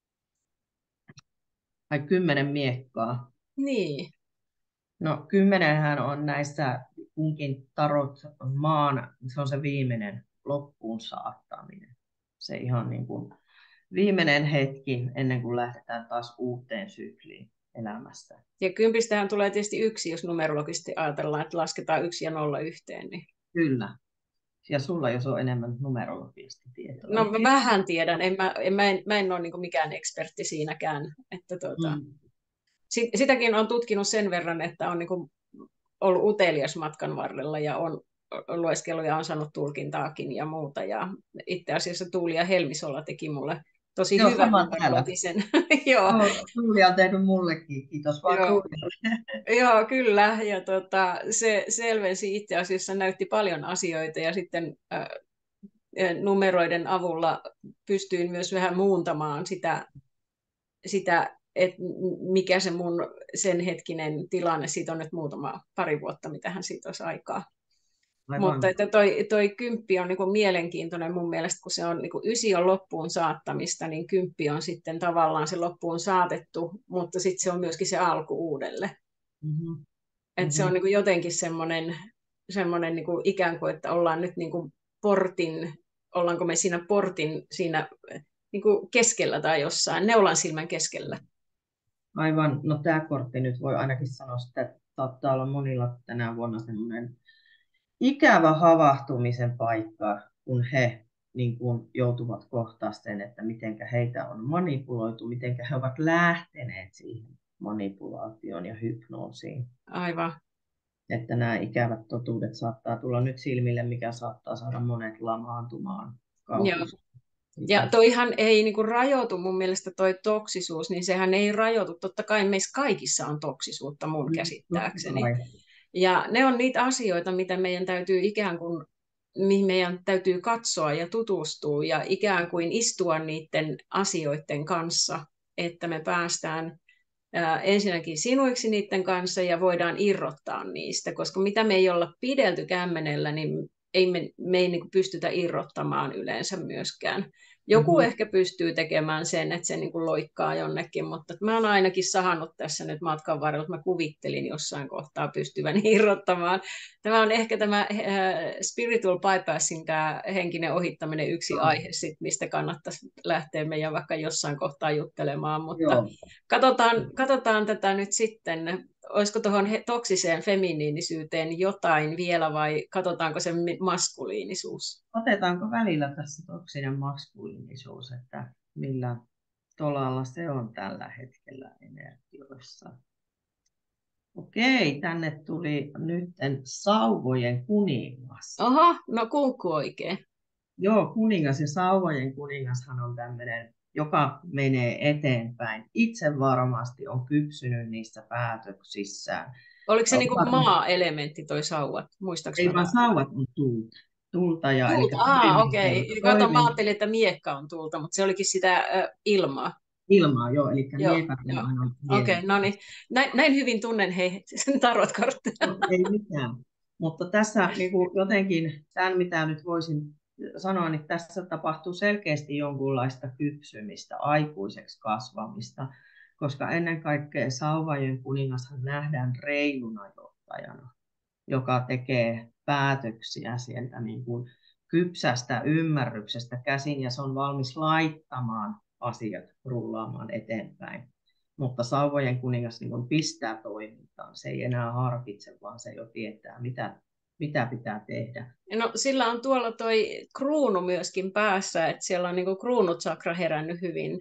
ai 10 miekkaa. Niin. No 10hän on näissä kunkin tarot maan, se on se viimeinen loppuun saattaminen. Se ihan niin kuin viimeinen hetki ennen kuin lähdetään taas uuteen sykliin elämässä. Ja 10 tulee tietysti yksi, jos numerologisesti ajatellaan, että lasketaan 1 ja 0 yhteen. Niin. Kyllä. Ja sulla jos on enemmän numerologista tietoa. No mä vähän tiedän, mä en ole niin mikään ekspertti siinäkään. Että sitäkin on tutkinut sen verran, että on niin ollut utelias matkan varrella ja on lueskellut ja on saanut tulkintaakin ja muuta. Ja itse asiassa Tuuli ja Helmisola teki mulle tosi Joo, hyvän sama täällä. numerologisen. Joo. Tuuli on tehnyt mullekin, kiitos vaan Joo. Tuuli. Joo, kyllä. Ja se selvensi itse asiassa, näytti paljon asioita ja sitten numeroiden avulla pystyin myös vähän muuntamaan sitä että mikä se mun sen hetkinen tilanne, siitä on nyt pari vuotta, mitähän siitä olisi aikaa. Aivan. Mutta että toi 10 on niin kuin mielenkiintoinen mun mielestä, kun se on niin kuin 9 on loppuun saattamista, niin 10 on sitten tavallaan se loppuun saatettu, mutta sitten se on myöskin se alku uudelle. Että se on niin kuin jotenkin semmoinen niin kuin ikään kuin, että ollaan nyt niin kuin portin, ollaanko me siinä portin siinä niin kuin keskellä tai jossain, neulan silmän keskellä. Aivan, no tämä kortti nyt voi ainakin sanoa sitä, että saattaa olla monilla tänä vuonna semmoinen ikävä havahtumisen paikka, kun he niin kuin joutuvat kohtaa sen, että miten heitä on manipuloitu, miten he ovat lähteneet siihen manipulaatioon ja hypnoosiin. Aivan. Että nämä ikävät totuudet saattaa tulla nyt silmille, mikä saattaa saada monet lamaantumaan kauhusta. Ja toihan ei niin kuin rajoitu mun mielestä toi toksisuus, niin sehän ei rajoitu. Totta kai meissä kaikissa on toksisuutta mun käsittääkseni. Ja ne on niitä asioita, mitä meidän täytyy ikään kuin, mihin meidän täytyy katsoa ja tutustua ja ikään kuin istua niiden asioiden kanssa, että me päästään ensinnäkin sinuiksi niiden kanssa ja voidaan irrottaa niistä, koska mitä me ei olla pidelty kämmenellä, niin me ei niin kuin pystytä irrottamaan yleensä myöskään. Joku ehkä pystyy tekemään sen, että se niin kuin loikkaa jonnekin, mutta mä oon ainakin sahannut tässä nyt matkan varrella, että mä kuvittelin jossain kohtaa pystyvän irrottamaan. Tämä on ehkä tämä spiritual bypassing, tämä henkinen ohittaminen yksi aihe, mistä kannattaisi lähteä meidän vaikka jossain kohtaa juttelemaan, mutta katsotaan tätä nyt sitten. Olisiko tuohon toksiseen feminiinisyyteen jotain vielä vai katsotaanko se maskuliinisuus? Otetaanko välillä tässä toksinen maskuliinisuus, että millä tolalla se on tällä hetkellä energioissa? Okei, tänne tuli nyt sauvojen kuningas. Oho, no kunkku oikein. Joo, kuningas ja sauvojen kuningashan on tämmöinen, joka menee eteenpäin. Itse varmasti on kypsynyt niissä päätöksissään. Oliko se niin kuin maa-elementti toi sauvat? Ei vaan sauvat on tuulta. Tulta ja okei. Kato, mä ajattelin, että miekka on tulta, mutta se olikin sitä ilmaa. Ilmaa, joo, eli miekat on aina. Okei, no niin. Näin hyvin tunnen tarotkortteja. No, ei mitään. Mutta tässä niin kuin jotenkin, tämän mitä nyt voisin sanoa, niin tässä tapahtuu selkeästi jonkunlaista kypsymistä, aikuiseksi kasvamista, koska ennen kaikkea sauvajen kuningashan nähdään reiluna johtajana, joka tekee päätöksiä sieltä niin kuin kypsästä ymmärryksestä käsin, ja se on valmis laittamaan asiat rullaamaan eteenpäin. Mutta sauvojen kuningas niin kuin pistää toimintaan. Se ei enää harkitse, vaan se jo tietää, mitä pitää tehdä. No, sillä on tuolla toi kruunu myöskin päässä, että siellä on niin kuin kruunutsakra herännyt hyvin.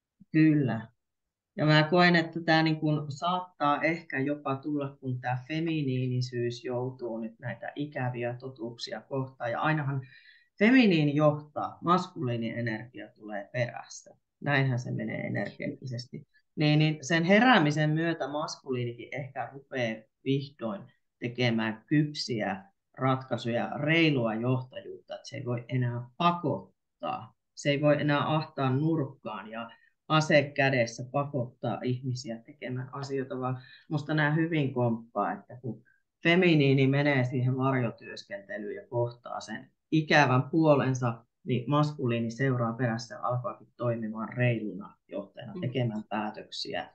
Kyllä. Ja mä koen, että tämä niin kuin saattaa ehkä jopa tulla, kun tämä feminiinisyys joutuu nyt näitä ikäviä totuuksia kohtaan. Ja ainahan feminiini johtaa, maskuliini energia tulee perässä. Näinhän se menee energeettisesti. Niin sen heräämisen myötä maskuliinikin ehkä rupeaa vihdoin tekemään kypsiä ratkaisuja, reilua johtajuutta, että se ei voi enää pakottaa. Se ei voi enää ahtaa nurkkaan ja ase kädessä pakottaa ihmisiä tekemään asioita, vaan musta nämä hyvin komppaa, että kun feminiini menee siihen varjotyöskentelyyn ja kohtaa sen ikävän puolensa, niin maskuliini seuraa perässä ja alkaakin toimimaan reiluna johtajana, tekemään päätöksiä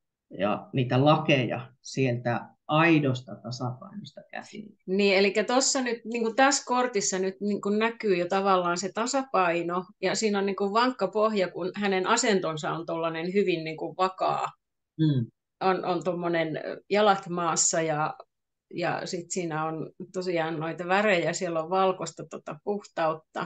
ja niitä lakeja sieltä aidosta tasapainosta käsin. Niin, eli tuossa nyt, niin kuin tässä kortissa nyt niin kuin näkyy jo tavallaan se tasapaino, ja siinä on niin kuin vankka pohja, kun hänen asentonsa on tuollainen hyvin niin kuin vakaa. On tuommoinen jalat maassa, ja sitten siinä on tosiaan noita värejä, siellä on valkoista puhtautta,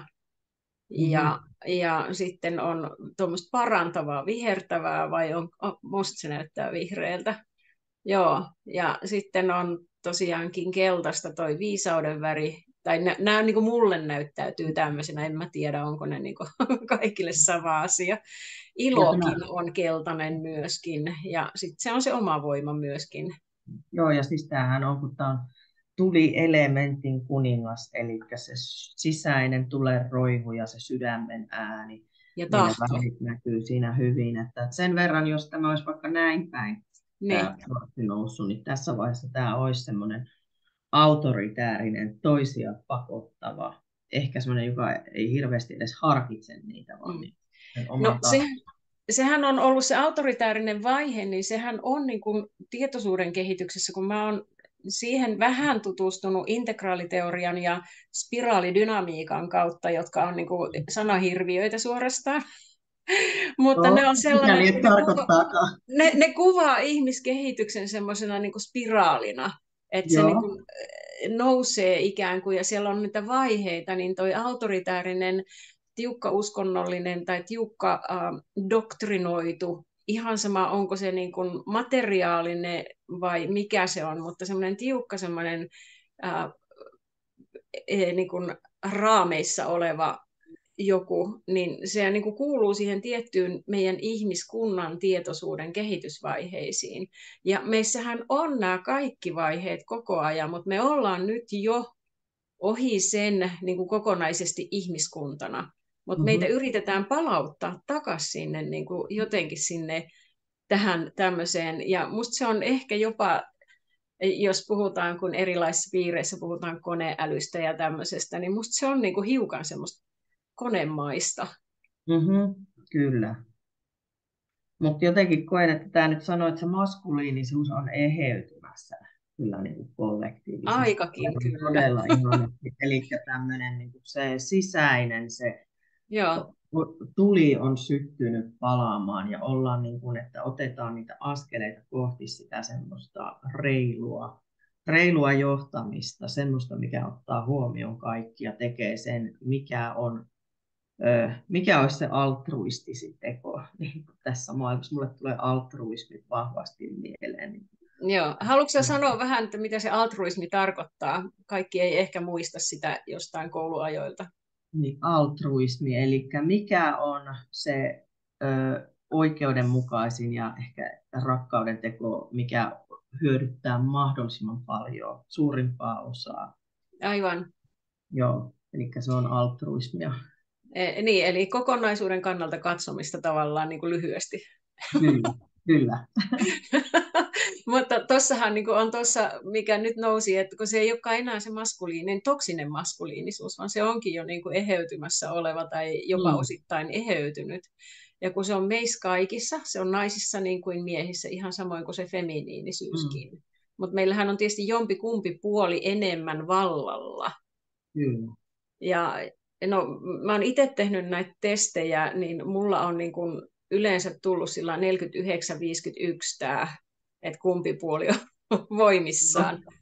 ja sitten on tuommoista parantavaa, vihertävää, vai musta se näyttää vihreältä. Joo, ja sitten on tosiaankin keltaista toi viisauden väri, tai nämä niin kuin mulle näyttäytyy tämmöisenä, en mä tiedä, onko ne niin kuin kaikille sama asia. Ilokin on keltainen myöskin, ja sitten se on se oma voima myöskin. Joo, ja siis tämähän on, kun tämä on tuli-elementin kuningas, eli se sisäinen tulen roihu ja se sydämen ääni. Ja tahto. Välit näkyy siinä hyvin, että sen verran, jos tämä olisi vaikka näin päin, tämä kortti noussut, niin tässä vaiheessa tämä olisi semmoinen autoritäärinen, toisia pakottava, ehkä semmoinen, joka ei hirveästi edes harkitse niitä, vaan no, sehän on ollut se autoritäärinen vaihe, niin sehän on niin kuin tietoisuuden kehityksessä, kun mä oon siihen vähän tutustunut integraaliteorian ja spiraalidynamiikan kautta, jotka on niin kuin sanahirviöitä suorastaan. Mutta No, ne on mitä sellainen, niitä tarkoittaakaan. ne kuvaa ihmiskehityksen semmoisena niin kuin spiraalina, että se niin Joo. kuin nousee ikään kuin, ja siellä on niitä vaiheita, niin toi autoritäärinen, tiukka uskonnollinen tai tiukka doktrinoitu, ihan sama onko se niin kuin materiaalinen vai mikä se on, mutta semmoinen tiukka semmoinen niin kuin raameissa oleva joku, niin se niin kuin kuuluu siihen tiettyyn meidän ihmiskunnan tietoisuuden kehitysvaiheisiin. Ja meissähän on nämä kaikki vaiheet koko ajan, mutta me ollaan nyt jo ohi sen niin kuin kokonaisesti ihmiskuntana. Mutta meitä Mhm. yritetään palauttaa takaisin sinne niin kuin jotenkin sinne tähän tämmöiseen. Ja musta se on ehkä jopa, jos puhutaan, kun erilaisissa piireissä puhutaan koneälystä ja tämmöisestä, niin musta se on niin kuin hiukan semmoista konemaista. Mhm. Kyllä. Mutta jotenkin koen, että tämä nyt sanoo, että se maskuliinisuus on eheytymässä kyllä niin kuin kollektiivisesti. Aikakin kyllä. Todella ihanasti. Eli tämmöinen niin kuin se sisäinen, se Joo, tuli on syttynyt palaamaan ja ollaan niin kuin, että otetaan niitä askeleita kohti sitä semmoista reilua johtamista, semmoista, mikä ottaa huomioon kaikki ja tekee sen, mikä olisi se altruistisin teko. Niin kuin tässä maailmassa mulle tulee altruismi vahvasti mieleen. joo. Haluatko sä sanoa vähän, että mitä se altruismi tarkoittaa? Kaikki ei ehkä muista sitä jostain kouluajoilta. Niin altruismi, eli mikä on se oikeudenmukaisin ja ehkä rakkauden teko, mikä hyödyttää mahdollisimman paljon, suurimpaa osaa. Aivan. Joo, eli se on altruismia. Niin, eli kokonaisuuden kannalta katsomista tavallaan niin kuin lyhyesti. Kyllä, kyllä. Mutta tuossahan niin on tuossa, mikä nyt nousi, että kun se ei olekaan enää se maskuliininen, toksinen maskuliinisuus, vaan se onkin jo niin kuin eheytymässä oleva tai jopa Mm, osittain eheytynyt. Ja kun se on meissä kaikissa, se on naisissa niin kuin miehissä, ihan samoin kuin se mm, feminiinisyyskin. Mutta meillähän on tietysti jompi kumpi puoli enemmän vallalla. kyllä. Ja no, mä oon itse tehnyt näitä testejä, niin mulla on niin kuin yleensä tullut sillä 49-51 tämä, että kumpi puoli on voimissaan. No,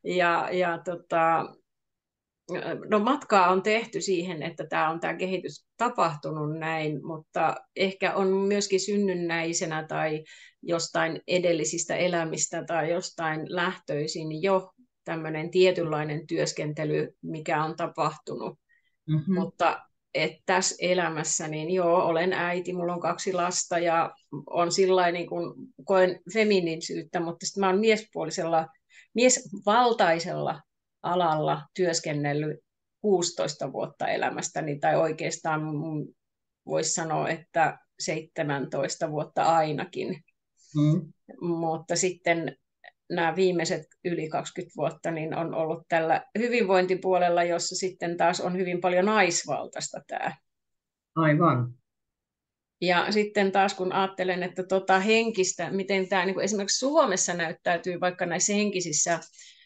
No matkaa on tehty siihen, että tämä kehitys tapahtunut näin, mutta ehkä on myöskin synnynnäisenä tai jostain edellisistä elämistä tai jostain lähtöisin jo tämmöinen tietynlainen työskentely, mikä on tapahtunut. mhm, Mutta tässä elämässä, niin joo, olen äiti, mulla on 2 lasta ja on sillä niin kuin, koen feminiinisyyttä, mutta sitten mä oon miesvaltaisella alalla työskennellyt 16 vuotta elämästäni, tai oikeastaan voisi sanoa, että 17 vuotta ainakin. mm. Mutta sitten nämä viimeiset yli 20 vuotta niin on ollut tällä hyvinvointipuolella, jossa sitten taas on hyvin paljon naisvaltaista tämä. Aivan. Ja sitten taas kun ajattelen, että henkistä, miten tämä niin kuin esimerkiksi Suomessa näyttäytyy vaikka näissä henkisissä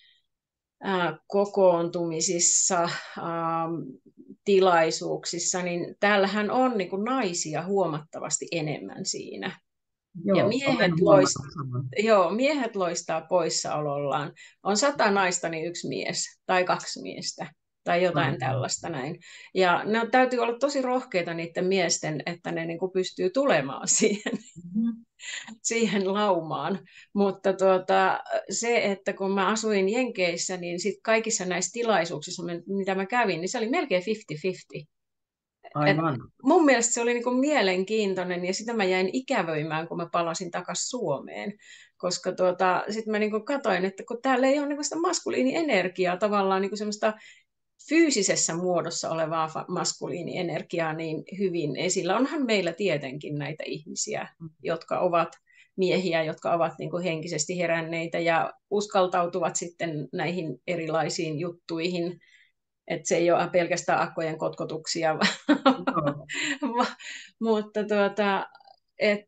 kokoontumisissa, tilaisuuksissa, niin täällähän on niin kuin naisia huomattavasti enemmän siinä. Ja Joo, olen huomannut saman. miehet loistaa poissaolollaan. On 100 naista, niin 1 mies tai 2 miestä tai jotain Aivan. tällaista näin. Ja ne täytyy olla tosi rohkeita niiden miesten, että ne niin kuin pystyy tulemaan Mhm. siihen laumaan. Mutta se, että kun mä asuin Jenkeissä, niin sit kaikissa näissä tilaisuuksissa, mitä mä kävin, niin se oli melkein 50-50. Et Aivan. mun mielestä se oli niinku mielenkiintoinen ja sitä mä jäin ikävöimään, kun mä palasin takaisin Suomeen. Koska sitten mä niinku katsoin, että kun täällä ei ole niinku sitä maskuliinienergiaa, tavallaan niinku semmoista fyysisessä muodossa olevaa maskuliinienergiaa niin hyvin esillä. Onhan meillä tietenkin näitä ihmisiä, jotka ovat miehiä, jotka ovat niin kuin henkisesti heränneitä ja uskaltautuvat sitten näihin erilaisiin juttuihin. Että se ei ole pelkästään akkojen kotkotuksia, Joo. mutta et,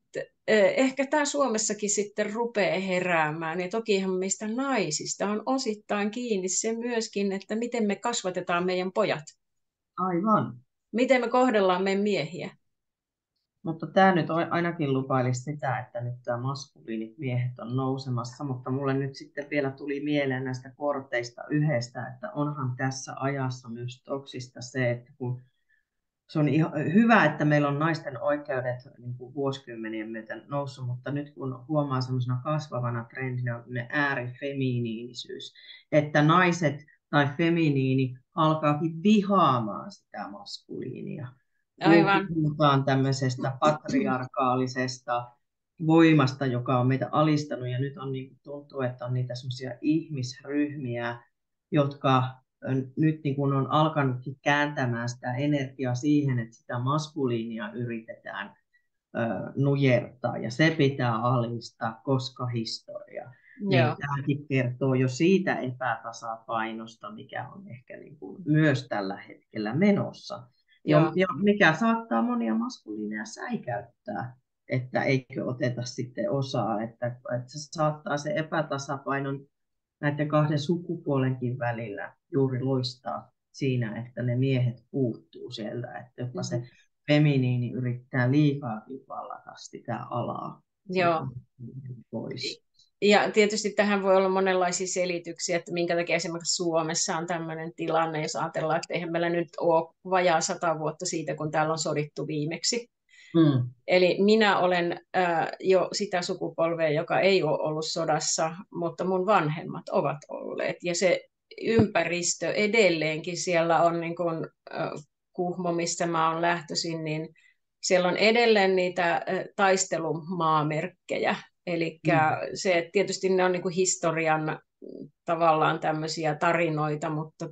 ehkä tämä Suomessakin sitten rupeaa heräämään. Ja tokihan meistä naisista on osittain kiinni se myöskin, että miten me kasvatetaan meidän pojat. Aivan. Miten me kohdellaan meidän miehiä. Mutta tämä nyt ainakin lupailisi sitä, että nyt tämä maskuliinit miehet on nousemassa, mutta mulle nyt sitten vielä tuli mieleen näistä korteista yhdestä, että onhan tässä ajassa myös toksista se, että kun se on ihan hyvä, että meillä on naisten oikeudet niin kuin vuosikymmenien myötä noussut, mutta nyt kun huomaa semmoisena kasvavana trendinä on äärifeminiinisyys, että naiset tai feminiini alkaakin vihaamaan sitä maskuliinia. Aivan. Puhutaan tämmöisestä patriarkaalisesta voimasta, joka on meitä alistanut, ja nyt on, niin tuntuu, että on niitä semmoisia ihmisryhmiä, jotka nyt niin kun on alkanutkin kääntämään sitä energiaa siihen, että sitä maskuliinia yritetään nujertaa, ja se pitää alistaa, koska historia. Niin tämäkin kertoo jo siitä epätasapainosta, mikä on ehkä niin kuin myös tällä hetkellä menossa. Ja mikä saattaa monia maskuliineja säikäyttää, että eikö oteta sitten osaa, että se saattaa se epätasapainon näiden kahden sukupuolenkin välillä juuri loistaa siinä, että ne miehet puuttuu sieltä, että jopa se feminiini yrittää liikaakin vallata sitä alaa pois. Ja tietysti tähän voi olla monenlaisia selityksiä, että minkä takia esimerkiksi Suomessa on tämmöinen tilanne, jos ajatellaan, että eihän meillä nyt ole vajaa 100 vuotta siitä, kun täällä on sodittu viimeksi. Eli minä olen jo sitä sukupolvea, joka ei ole ollut sodassa, mutta mun vanhemmat ovat olleet. Ja se ympäristö edelleenkin siellä on, niin kuin Kuhmo, mistä mä olen lähtöisin, niin siellä on edelleen niitä taistelumaamerkkejä. Eli se, että tietysti ne on niin kuin historian tavallaan tämmöisiä tarinoita, mutta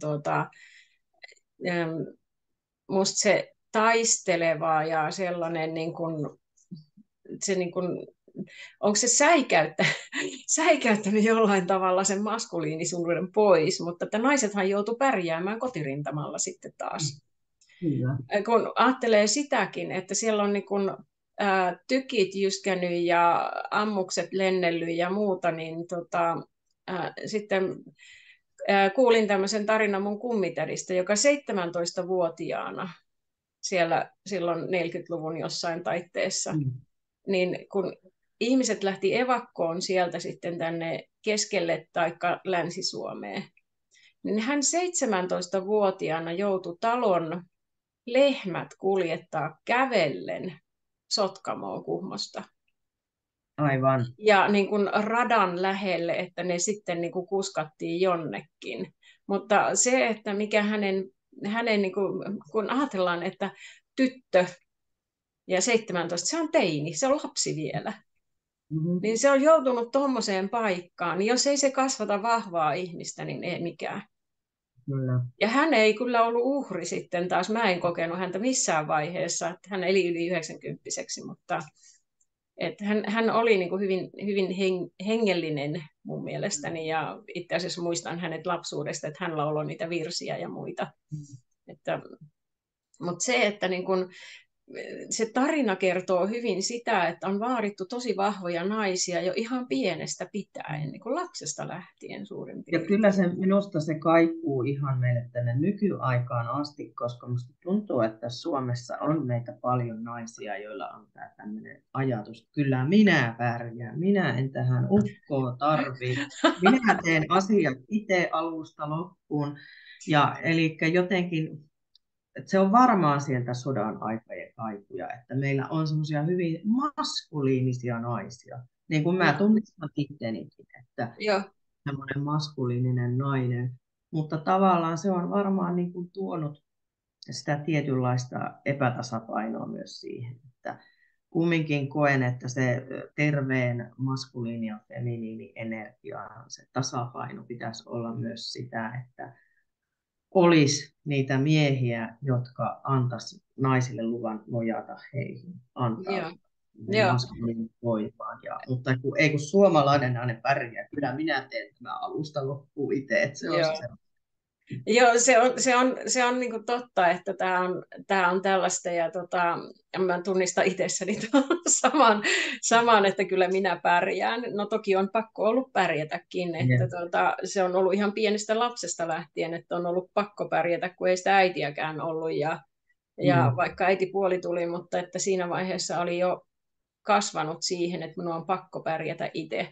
musta se taisteleva ja sellainen, niin kuin, se niin kuin, onko se säikäyttänyt jollain tavalla sen maskuliinisuuden pois, mutta että naisethan joutuu pärjäämään kotirintamalla sitten taas. Kun ajattelee sitäkin, että siellä on niin kuin, tykit jyskännyt ja ammukset lennellyt ja muuta, niin sitten kuulin tämmöisen tarinan mun kummitädistä, joka 17-vuotiaana siellä silloin 40-luvun jossain taitteessa, niin kun ihmiset lähti evakkoon sieltä sitten tänne keskelle taikka Länsi-Suomeen, niin hän 17-vuotiaana joutui talon lehmät kuljettaa kävellen Sotkamoon Kuhmosta. Aivan. Ja niin kuin radan lähelle, että ne sitten niin kuin kuskattiin jonnekin. Mutta se, että mikä hänen niin kuin, kun ajatellaan, että tyttö ja 17, se on teini, se on lapsi vielä. Niin se on joutunut tuommoiseen paikkaan. Jos ei se kasvata vahvaa ihmistä, niin ei mikään. Kyllä. Ja hän ei kyllä ollut uhri sitten taas. Mä en kokenut häntä missään vaiheessa. Että hän eli yli 90-vuotiaaksi, mutta että hän oli niin kuin hyvin hengellinen mun mielestäni. Ja itse asiassa muistan hänet lapsuudesta, että hän lauloi niitä virsiä ja muita. Mutta se, että niin kun, se tarina kertoo hyvin sitä, että on vaadittu tosi vahvoja naisia jo ihan pienestä pitäen, niin kuin lapsesta lähtien suurin piirtein. Ja kyllä minusta se kaikuu ihan meille tänne nykyaikaan asti, koska minusta tuntuu, että Suomessa on meitä paljon naisia, joilla on tämä tämmöinen ajatus, että kyllä minä pärjään, minä en tähän ukkoa tarvitse, minä teen asiat itse alusta loppuun. Ja eli jotenkin että se on varmaan sieltä sodan aikojen kaikuja, että meillä on semmoisia hyvin maskuliinisia naisia. Niin kuin mä tunnistan ittenikin, että semmoinen maskuliininen nainen. Mutta tavallaan se on varmaan niin kuin tuonut sitä tietynlaista epätasapainoa myös siihen. Että kumminkin koen, että se terveen maskuliini- ja feminiini-energian se tasapaino pitäisi olla myös sitä, että olisi niitä miehiä, jotka antaisi naisille luvan nojata heihin, antaa maskuliinin voimaan. Mutta kun suomalainen nainen pärjää, kyllä minä teen tämä alusta loppuun itse. Se on se. Joo, se on niin kuin totta, että tämä on tällaista ja mä tunnistan itsessäni tuon saman, että kyllä minä pärjään. No toki on pakko ollut pärjätäkin, että Jep. se on ollut ihan pienestä lapsesta lähtien, että on ollut pakko pärjätä, kun ei sitä äitiäkään ollut ja Mm. vaikka äitipuoli tuli, mutta että siinä vaiheessa oli jo kasvanut siihen, että minun on pakko pärjätä itse.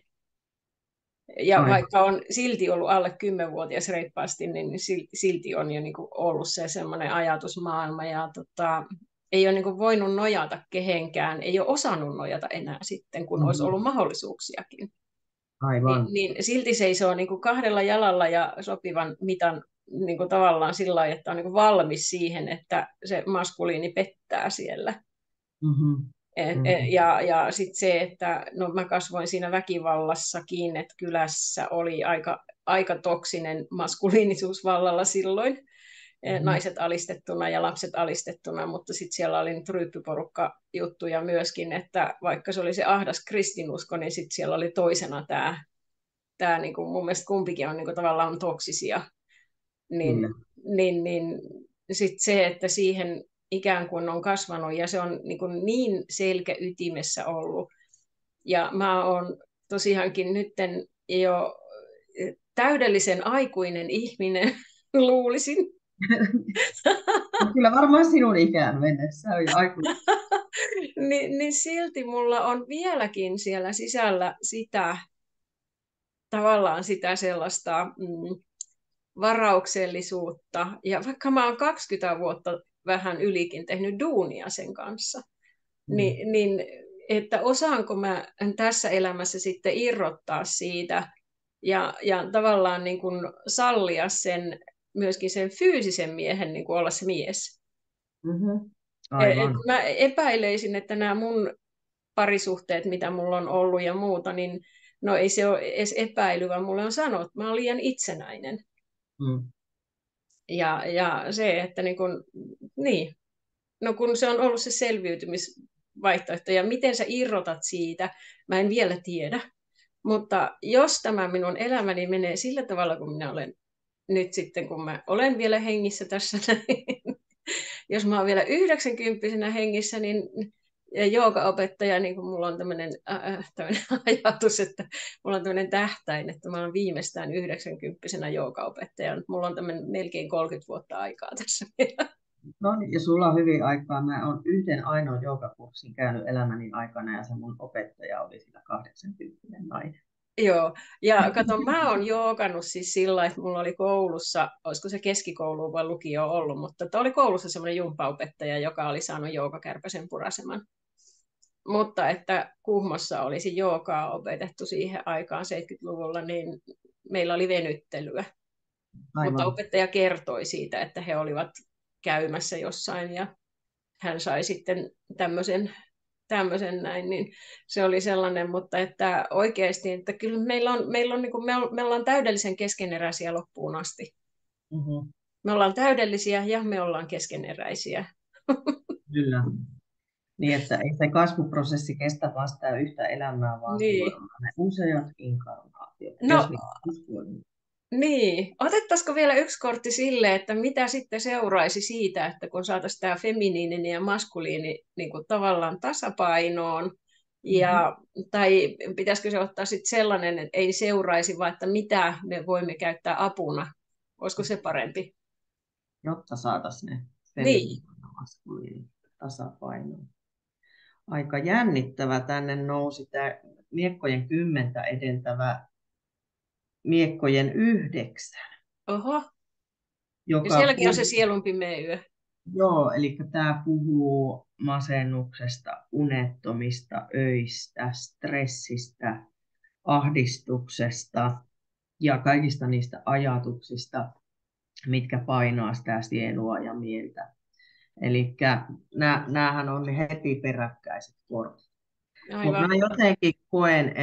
Ja Aivan. vaikka on silti ollut alle 10-vuotias reippaasti, niin silti on jo niin kuin ollut se semmoinen ajatusmaailma. Ja ei ole niin kuin voinut nojata kehenkään, ei ole osannut nojata enää sitten, kun olisi ollut Mm. mahdollisuuksiakin. Aivan. Niin silti seisoo niin kuin kahdella jalalla ja sopivan mitan niin kuin tavallaan sillä lailla, että on niin kuin valmis siihen, että se maskuliini pettää siellä. Mm-hmm. Mm. Ja sitten se, että no mä kasvoin siinä väkivallassakin, että kylässä oli aika toksinen maskuliinisuus vallalla silloin, Mm-hmm. naiset alistettuna ja lapset alistettuna, mutta sitten siellä oli nyt ryyppyporukka juttuja myöskin, että vaikka se oli se ahdas kristinusko, niin sitten siellä oli toisena tämä niin kuin mun mielestä kumpikin on niin kuin tavallaan toksisia, niin, Kyllä. niin sitten se, että siihen ikään kuin on kasvanut ja se on niin selkäytimessä ollut. Ja mä oon tosiaankin nytten jo täydellisen aikuinen ihminen, luulisin. No, kyllä varmaan sinun ikään mennessä on jo aikuinen. Niin silti mulla on vieläkin siellä sisällä tavallaan sitä sellaista varauksellisuutta. Ja vaikka mä oon 20 vuotta vähän ylikin tehnyt duunia sen kanssa, Mm. niin että osaanko mä tässä elämässä sitten irrottaa siitä ja tavallaan niin kuin sallia myöskin sen fyysisen miehen niin kuin olla se mies. Mm-hmm. Et Aivan. mä epäileisin, että nämä mun parisuhteet, mitä mulla on ollut ja muuta, niin no ei se ole edes epäily, vaan mulle on sanottu, että mä olen liian itsenäinen. Mm. Ja se, että niin, no kun se on ollut se selviytymisvaihtoehto ja miten sä irrotat siitä, mä en vielä tiedä. Mutta jos tämä minun elämäni menee sillä tavalla, kun minä olen nyt sitten, kun mä olen vielä hengissä tässä, niin jos mä oon vielä 90 hengissä, niin ja joogaopettaja, niin kuin mulla on tämmöinen ajatus, että mulla on tämmöinen tähtäin, että mä olen viimeistään 90 joogaopettaja. Mulla on tämmöinen melkein 30 vuotta aikaa tässä vielä. No niin, ja sulla on hyvin aikaa. Mä oon yhden ainoan joogakurssin käynyt elämäni aikana ja se mun opettaja oli sillä 80 nainen. Joo, ja kato, mä oon joogannut siis sillä, että mulla oli koulussa, olisiko se keskikoulu vai lukio ollut, mutta että oli koulussa semmoinen jumppaopettaja, joka oli saanut joogakärpäsen puraseman. Mutta että Kuhmossa olisi joogaa opetettu siihen aikaan 70-luvulla, niin meillä oli venyttelyä. Mutta Aivan. opettaja kertoi siitä, että he olivat käymässä jossain ja hän sai sitten tämmöisen näin, niin se oli sellainen, mutta että oikeasti, että kyllä me ollaan täydellisen keskeneräisiä loppuun asti. Mm-hmm. Me ollaan täydellisiä ja me ollaan keskeneräisiä. Kyllä. Niin, että ei se kasvuprosessi kestä vaan sitä yhtä elämää, vaan se voi Niin. olla ne useat inkarnaatiot, jos No niitä uskoo. niin, otettaisiko vielä yksi kortti sille, että mitä sitten seuraisi siitä, että kun saataisiin tämä feminiininen ja maskuliini niin kuin tavallaan tasapainoon, Mm-hmm. tai pitäisikö se ottaa sitten sellainen, että ei seuraisi, vaan että mitä me voimme käyttää apuna. Olisiko se parempi? Jotta saataisiin ne Niin. feminiinit ja maskuliinit tasapainoon. Aika jännittävä tänne nousi tämä miekkojen 10 edentävä miekkojen 9, Oho, ja joka sielläkin on se puhuu, sielun pimeä yö. joo, eli tämä puhuu masennuksesta, unettomista öistä, stressistä, ahdistuksesta ja kaikista niistä ajatuksista, mitkä painaa sitä sielua ja mieltä. Eli näähän on heti peräkkäiset kortit. Mutta Aivan. mä jotenkin koen,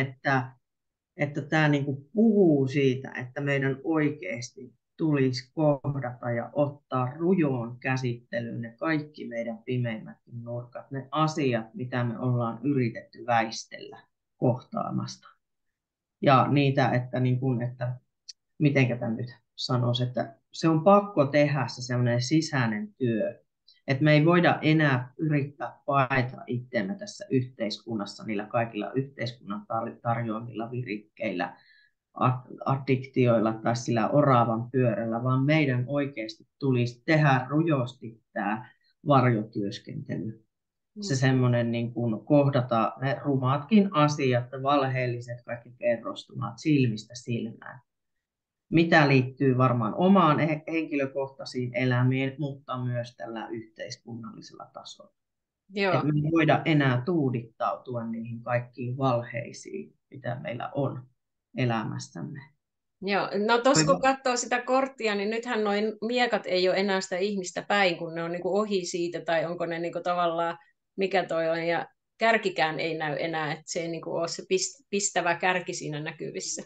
että tämä niinku puhuu siitä, että meidän oikeasti tulisi kohdata ja ottaa rujoon käsittelyyn ne kaikki meidän pimeimmätkin nurkat, ne asiat, mitä me ollaan yritetty väistellä kohtaamasta. Ja niitä, että mitenkä tämän nyt sanoisi, että se on pakko tehdä se sellainen sisäinen työ. Että me ei voida enää yrittää paeta itseämme tässä yhteiskunnassa niillä kaikilla yhteiskunnan tarjoamilla virikkeillä, addiktioilla tai sillä oravan pyörällä, vaan meidän oikeasti tulisi tehdä rujosti tämä varjotyöskentely. Se semmoinen niin kuin kohdata ne rumaatkin asiat, valheelliset kaikki kerrostumat silmistä silmään. Mitä liittyy varmaan omaan henkilökohtaisiin elämiin, mutta myös tällä yhteiskunnallisella tasolla. Joo. Et me ei voida enää tuudittautua niihin kaikkiin valheisiin, mitä meillä on elämässämme. Joo, no tuossa kun katsoo sitä korttia, niin nythän noin miekat ei ole enää sitä ihmistä päin, kun ne on niinku ohi siitä, tai onko ne niinku tavallaan, mikä toi on, ja kärkikään ei näy enää, että se ei niinku ole se pistävä kärki siinä näkyvissä.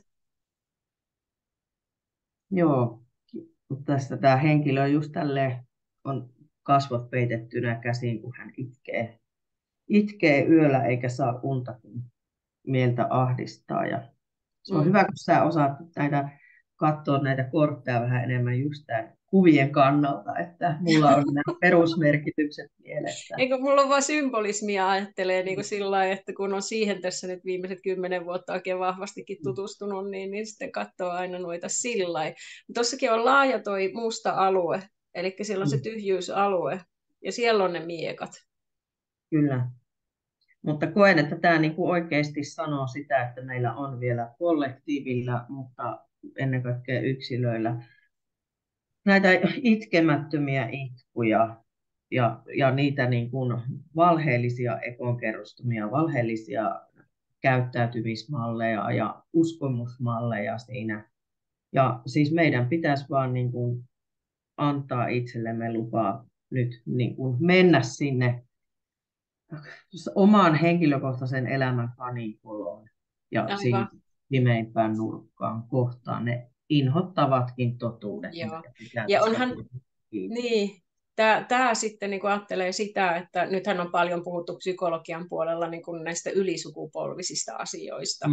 Joo, mutta tästä tämä henkilö just tälleen on kasvot peitettynä käsiin, kun hän itkee yöllä eikä saa unta, kun mieltä ahdistaa. Ja se on hyvä, kun sä osaat katsoa näitä kortteja vähän enemmän just tämän kuvien kannalta, että mulla on nämä perusmerkitykset mielessä. Eikö mulla on vaan symbolismia ajattelee niin kuin sillä lailla, että kun on siihen tässä nyt viimeiset 10 vuotta oikein vahvastikin tutustunut, niin sitten katsoo aina noita sillä lailla. Tuossakin on laaja toi musta alue, eli siellä on se tyhjyysalue, ja siellä on ne miekat. Kyllä. Mutta koen, että tämä niin kuin oikeasti sanoo sitä, että meillä on vielä kollektiivilla, mutta ennen kaikkea yksilöillä näitä itkemättömiä itkuja ja niitä niin kuin valheellisia ekonkerrostumia, valheellisia käyttäytymismalleja ja uskomusmalleja siinä. Ja siis meidän pitäisi vaan niin kuin antaa itsellemme lupaa nyt niin kuin mennä sinne omaan henkilökohtaisen elämän kaninkoloon ja siinä pimeimpään nurkkaan kohtaan ne inhottavatkin totuudet. Joo. Ja onhan, niin, tämä sitten niin ajattelee sitä, että nythän on paljon puhuttu psykologian puolella niin kuin näistä ylisukupolvisista asioista.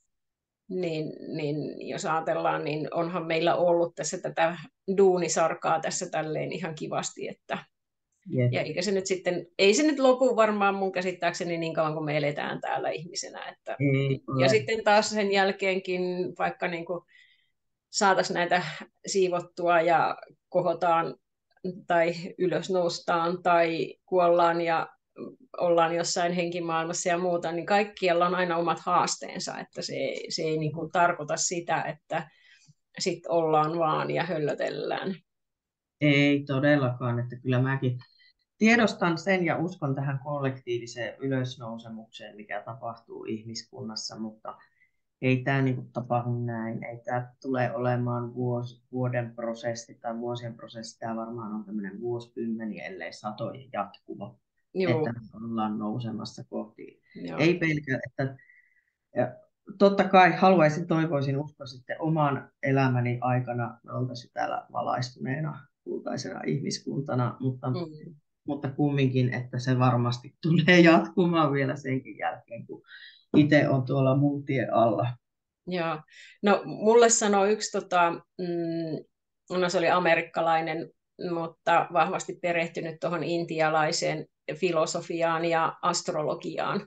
Niin jos ajatellaan, niin onhan meillä ollut tässä tätä duunisarkaa tässä tälleen ihan kivasti, että ja eikä se nyt sitten, ei se nyt lopu varmaan mun käsittääkseni niin kauan kuin me eletään täällä ihmisenä. Että, ja sitten taas sen jälkeenkin, vaikka niin kuin saataisiin näitä siivottua ja kohotaan tai ylös noustaan tai kuollaan ja ollaan jossain henkimaailmassa ja muuta, niin kaikkialla on aina omat haasteensa, että se ei niin kuin tarkoita sitä, että sitten ollaan vaan ja höllötellään. Ei todellakaan, että kyllä mäkin tiedostan sen ja uskon tähän kollektiiviseen ylösnousemukseen, mikä tapahtuu ihmiskunnassa, mutta ei tämä niin tapahdu näin. Ei tämä tule olemaan vuoden prosessi tai vuosien prosessi. Tämä varmaan on tämmöinen vuosikymmeniä, ellei satojen jatkuva, että ollaan nousemassa kohti. Joo. Ei pelkää, että totta kai toivoisin uskoa sitten oman elämäni aikana, me oltaisiin täällä valaistuneena kultaisena ihmiskuntana, mutta kumminkin, että se varmasti tulee jatkumaan vielä senkin jälkeen, kun itse on tuolla muun tien alla. Joo. No mulle sanoi yksi, no se oli amerikkalainen, mutta vahvasti perehtynyt tuohon intialaiseen filosofiaan ja astrologiaan.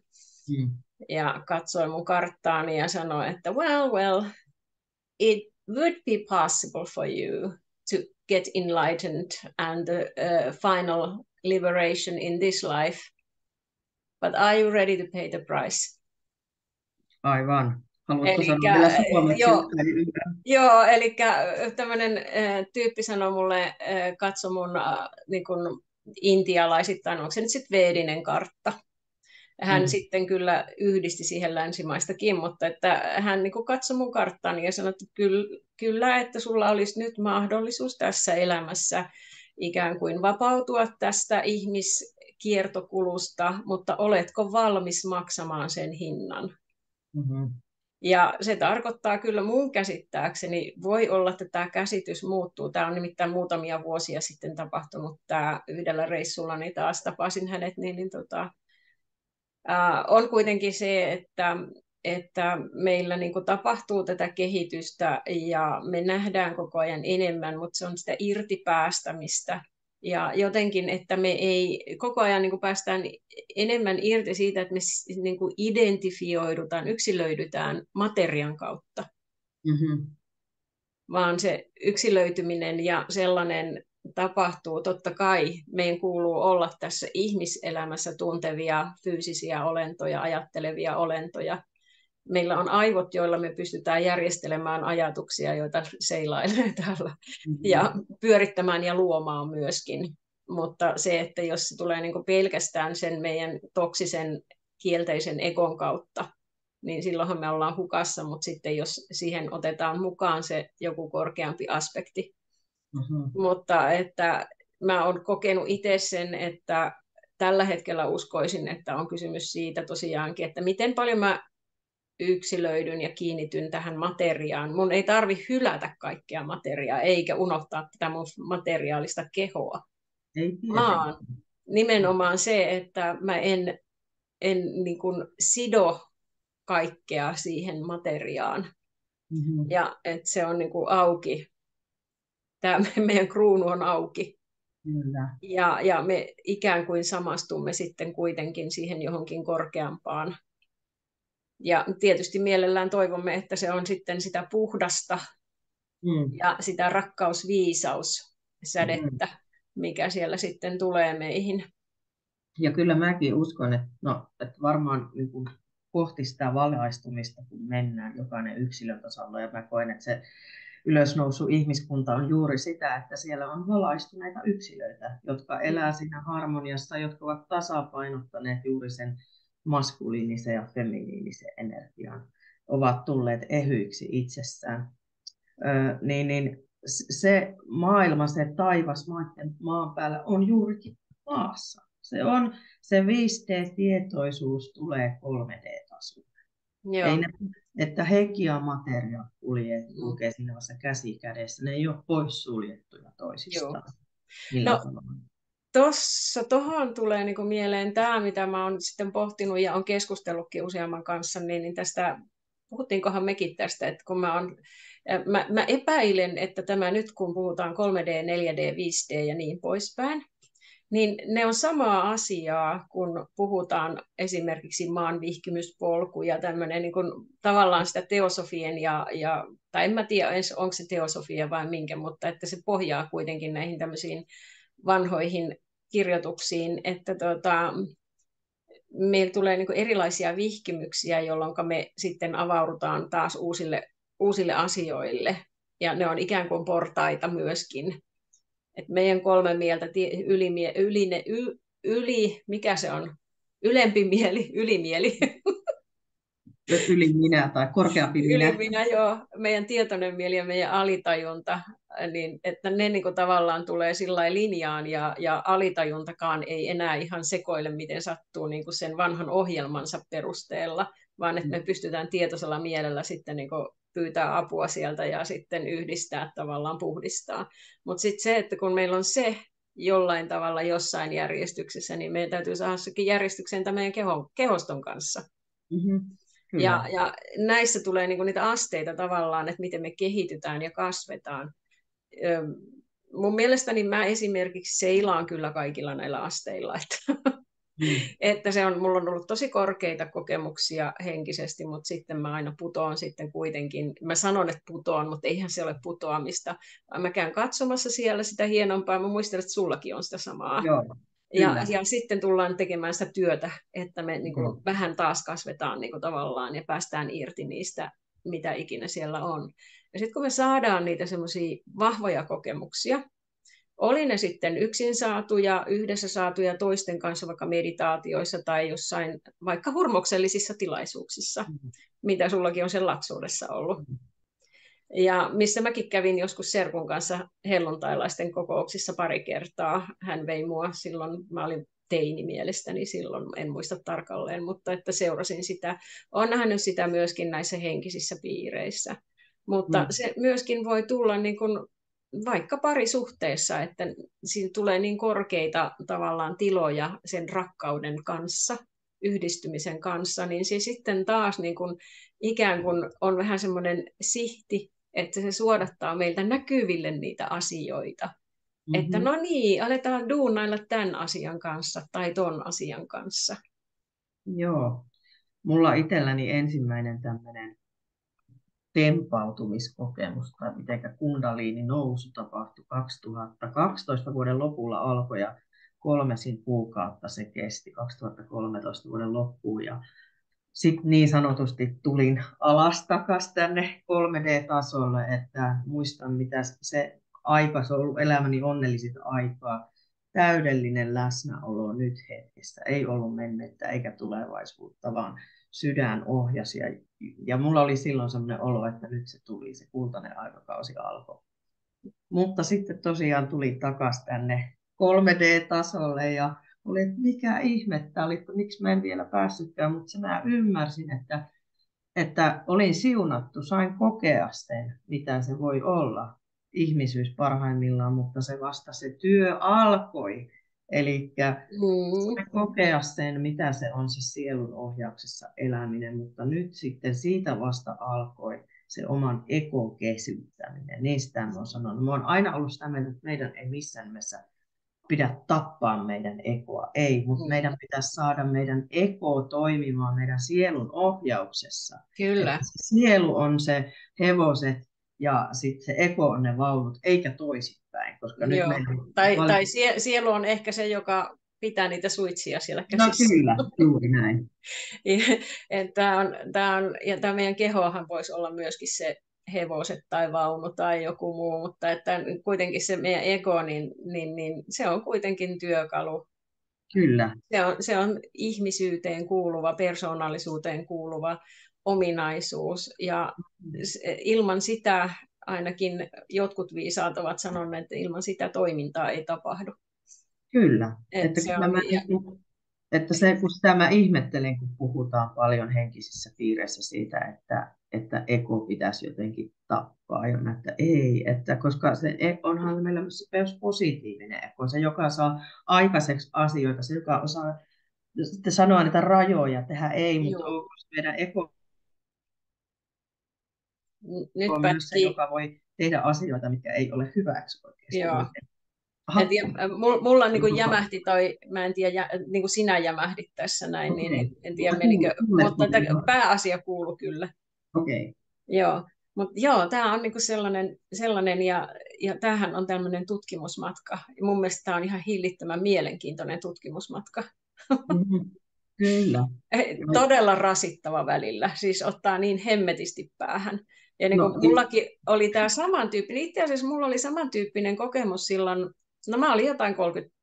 Ja katsoi mun karttaani ja sanoi, että well, it would be possible for you to get enlightened and the final liberation in this life, but are you ready to pay the price? Aivan. Haluatko sanoa vielä suomeksi? Joo, eli tämmöinen tyyppi sanoi mulle, katso mun niin kun intialaisittain, onko se nyt sitten veedinen kartta. Hän sitten kyllä yhdisti siihen länsimaistakin, mutta että hän niin katsoi mun karttani ja sanoi, että kyllä, että sulla olisi nyt mahdollisuus tässä elämässä ikään kuin vapautua tästä ihmiskiertokulusta, mutta oletko valmis maksamaan sen hinnan? Ja se tarkoittaa kyllä mun käsittääkseni, voi olla, että tämä käsitys muuttuu. Tämä on nimittäin muutamia vuosia sitten tapahtunut tämä yhdellä reissulla, niin taas tapasin hänet, on kuitenkin se, että että meillä niin kuin tapahtuu tätä kehitystä ja me nähdään koko ajan enemmän, mutta se on sitä irtipäästämistä. Ja jotenkin, että me ei koko ajan niin kuin päästään enemmän irti siitä, että me niin kuin identifioidutaan, yksilöidytään materian kautta, vaan se yksilöityminen ja sellainen tapahtuu. Totta kai meidän kuuluu olla tässä ihmiselämässä tuntevia fyysisiä olentoja, ajattelevia olentoja. Meillä on aivot, joilla me pystytään järjestelemään ajatuksia, joita seilailee täällä, ja pyörittämään ja luomaan myöskin. Mutta se, että jos se tulee niin kuin pelkästään sen meidän toksisen kielteisen ekon kautta, niin silloinhan me ollaan hukassa, mutta sitten jos siihen otetaan mukaan se joku korkeampi aspekti. Mutta että mä oon kokenut itse sen, että tällä hetkellä uskoisin, että on kysymys siitä tosiaankin, että miten paljon mä yksilöidyn ja kiinnityn tähän materiaan. Mun ei tarvi hylätä kaikkea materiaa, eikä unohtaa tätä mun materiaalista kehoa. Ei vaan nimenomaan se, että mä en niin kuin sido kaikkea siihen materiaan. Ja että se on niin kuin auki. Tämä meidän kruunu on auki. Kyllä. Ja me ikään kuin samastumme sitten kuitenkin siihen johonkin korkeampaan. Ja tietysti mielellään toivomme, että se on sitten sitä puhdasta ja sitä rakkausviisaussädettä, mikä siellä sitten tulee meihin. Ja kyllä mäkin uskon, että varmaan niin kuin kohti sitä valaistumista, kun mennään jokainen yksilötasolla, ja mä koen, että se ylösnoussut ihmiskunta on juuri sitä, että siellä on valaistuneita yksilöitä, jotka elää siinä harmoniassa, jotka ovat tasapainottaneet juuri sen maskuliinisen ja feminiinisen energian, ovat tulleet ehyiksi itsessään. Niin se maailma, se taivas maan päällä on juurikin maassa. Se 5D-tietoisuus tulee 3D-tasolle. Ei ne, että henki ja materia kulkee siinä vasta käsi kädessä. Ne ei ole poissuljettuja toisistaan. Tuohon tulee niin kuin mieleen tämä, mitä mä oon sitten pohtinut ja on keskustellutkin useamman kanssa, niin tästä, puhuttiinkohan mekin tästä, että kun mä epäilen, että tämä nyt kun puhutaan 3D, 4D, 5D ja niin poispäin, niin ne on samaa asiaa, kun puhutaan esimerkiksi maanvihkimyspolku ja tämmöinen niin kuin, tavallaan sitä teosofien tai en mä tiedä, onko se teosofia vai minkä, mutta että se pohjaa kuitenkin näihin tämmöisiin vanhoihin kirjoituksiin, että meillä tulee niin kuin erilaisia vihkimyksiä, jolloin me sitten avaudutaan taas uusille asioille, ja ne on ikään kuin portaita myöskin. Et meidän 3 mieltä, mikä se on? Ylempi mieli, ylimieli. Yliminä tai korkeampi minä. Yliminä, joo. Meidän tietoinen mieli ja meidän alitajunta, niin että ne niin kuin tavallaan tulee sillä linjaan, ja alitajuntakaan ei enää ihan sekoile, miten sattuu niin kuin sen vanhan ohjelmansa perusteella, vaan että me pystytään tietoisella mielellä sitten niin kuin pyytää apua sieltä ja sitten yhdistää, tavallaan puhdistaa. Mutta sitten se, että kun meillä on se jollain tavalla jossain järjestyksessä, niin meidän täytyy saada sekin järjestykseen tämän meidän kehoston kanssa. Ja näissä tulee niinku niitä asteita tavallaan, että miten me kehitytään ja kasvetaan. Mun mielestäni mä esimerkiksi seilaan kyllä kaikilla näillä asteilla, että mulla on ollut tosi korkeita kokemuksia henkisesti, mutta sitten mä aina putoan sitten kuitenkin. Mä sanon, että putoan, mutta eihän se ole putoamista. Mä käyn katsomassa siellä sitä hienompaa. Mä muistan, että sullakin on sitä samaa. Joo, ja sitten tullaan tekemään sitä työtä, että me niin kuin vähän taas kasvetaan niin kuin tavallaan ja päästään irti niistä, mitä ikinä siellä on. Ja sitten kun me saadaan niitä semmoisia vahvoja kokemuksia, oli ne sitten yksin saatuja, yhdessä saatuja toisten kanssa vaikka meditaatioissa tai jossain vaikka hurmoksellisissa tilaisuuksissa, mitä sullakin on sen lapsuudessa ollut. Ja missä mäkin kävin joskus serkun kanssa helluntailaisten kokouksissa pari kertaa. Hän vei mua silloin, mä olin teini mielestäni silloin, en muista tarkalleen, mutta että seurasin sitä. Olen nähnyt sitä myöskin näissä henkisissä piireissä. Mutta se myöskin voi tulla niin kuin vaikka parisuhteessa, että siinä tulee niin korkeita tavallaan tiloja sen rakkauden kanssa, yhdistymisen kanssa, niin se sitten taas niin kuin, ikään kuin on vähän semmoinen sihti, että se suodattaa meiltä näkyville niitä asioita. Että Mhm. no niin, aletaan duunailla tämän asian kanssa tai ton asian kanssa. Joo. Mulla itselläni ensimmäinen tämmöinen tempautumiskokemus, tai miten kundaliini nousu tapahtui 2012 vuoden lopulla alkoi ja 3 kuukautta se kesti 2013 vuoden loppuun. Ja sitten niin sanotusti tulin alas takas tänne 3D-tasolle, että muistan mitä se aika, se on ollut elämäni onnellisinta aikaa. Täydellinen läsnäolo nyt hetkessä. Ei ollut mennettä eikä tulevaisuutta, vaan sydän ohjasi. Ja mulla oli silloin sellainen olo, että nyt se tuli, se kultainen aikakausi alkoi. Mutta sitten tosiaan tuli takaisin tänne 3D-tasolle ja oli, että mikä ihme tämä oli, että miksi mä en vielä päässytkään, mutta mä ymmärsin, että olin siunattu, sain kokea sen, mitä se voi olla ihmisyys parhaimmillaan, mutta se vasta se työ alkoi. Eli sain kokea sen, mitä se on se sielun ohjauksessa eläminen, mutta nyt sitten siitä vasta alkoi se oman ekon kesyttäminen. Niin sitä mä oon sanonut. Mä oon aina ollut sitä mieltä, että meidän ei missään nimessä pidä tappaa meidän ekoa. Ei, mutta meidän pitäisi saada meidän eko toimimaan meidän sielun ohjauksessa. Kyllä. Että se sielu on se hevoset ja sitten se eko on ne vaunut, eikä toisinpäin. Koska nyt meillä on Tai sielu on ehkä se, joka pitää niitä suitsia siellä No käsissä. kyllä, juuri näin. Tämä meidän kehoahan voisi olla myöskin se hevoset tai vaunu tai joku muu, mutta että kuitenkin se meidän ego, niin se on kuitenkin työkalu. Kyllä. Se on ihmisyyteen kuuluva, persoonallisuuteen kuuluva ominaisuus, ja ilman sitä ainakin jotkut viisaat ovat sanoneet, että ilman sitä toimintaa ei tapahdu. Kyllä. Että se on, Että se, kun sitä mä ihmettelen, kun puhutaan paljon henkisissä piireissä siitä, että ego pitäisi jotenkin tappaa, ja että ei, että koska se onhan meillä myös se positiivinen ego, se joka saa aikaiseksi asioita, se joka osaa sitten sanoa niitä rajoja, tehdä ei, mutta onko meidän ego nyt on myös se, joka voi tehdä asioita, mitkä ei ole hyväksi oikeasti. Joo. Mulla niin kuin jämähti toi, mä en tiedä, niin kuin sinä jämähdit tässä näin, niin en tiedä menikö, mutta pääasia kuului kyllä. Okei. Joo, mutta joo, tämä on niinku sellainen ja tämähän on tämmöinen tutkimusmatka. Ja mun mielestä tämä on ihan hillittömän mielenkiintoinen tutkimusmatka. Kyllä. Todella rasittava välillä, siis ottaa niin hemmetisti päähän. Ja niin kuin mullakin oli tämä samantyyppinen, itse asiassa mulla oli samantyyppinen kokemus silloin, no mä olin jotain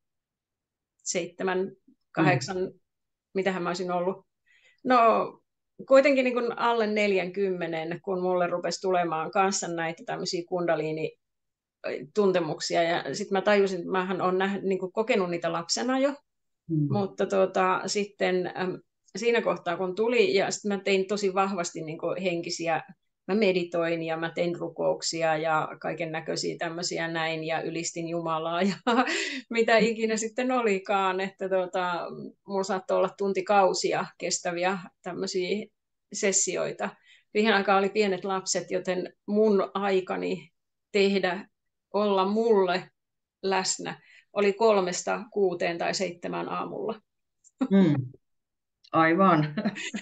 37, 8, mitähän mä olisin ollut. No kuitenkin niin kuin alle 40, kun mulle rupesi tulemaan kanssa näitä tämmöisiä kundaliini-tuntemuksia. Ja sitten mä tajusin, että mähän olen niin kuin kokenut niitä lapsena jo. Mutta sitten siinä kohtaa, kun tuli, ja sitten mä tein tosi vahvasti niin kuin henkisiä, mä meditoin ja mä tein rukouksia ja kaiken näköisiä tämmöisiä näin ja ylistin Jumalaa ja mitä ikinä sitten olikaan, että mulla saattoi olla tuntikausia kestäviä tämmöisiä sessioita. Siihen aikaan oli pienet lapset, joten mun aikani olla mulle läsnä oli 3-6 tai 7 aamulla. Aivan.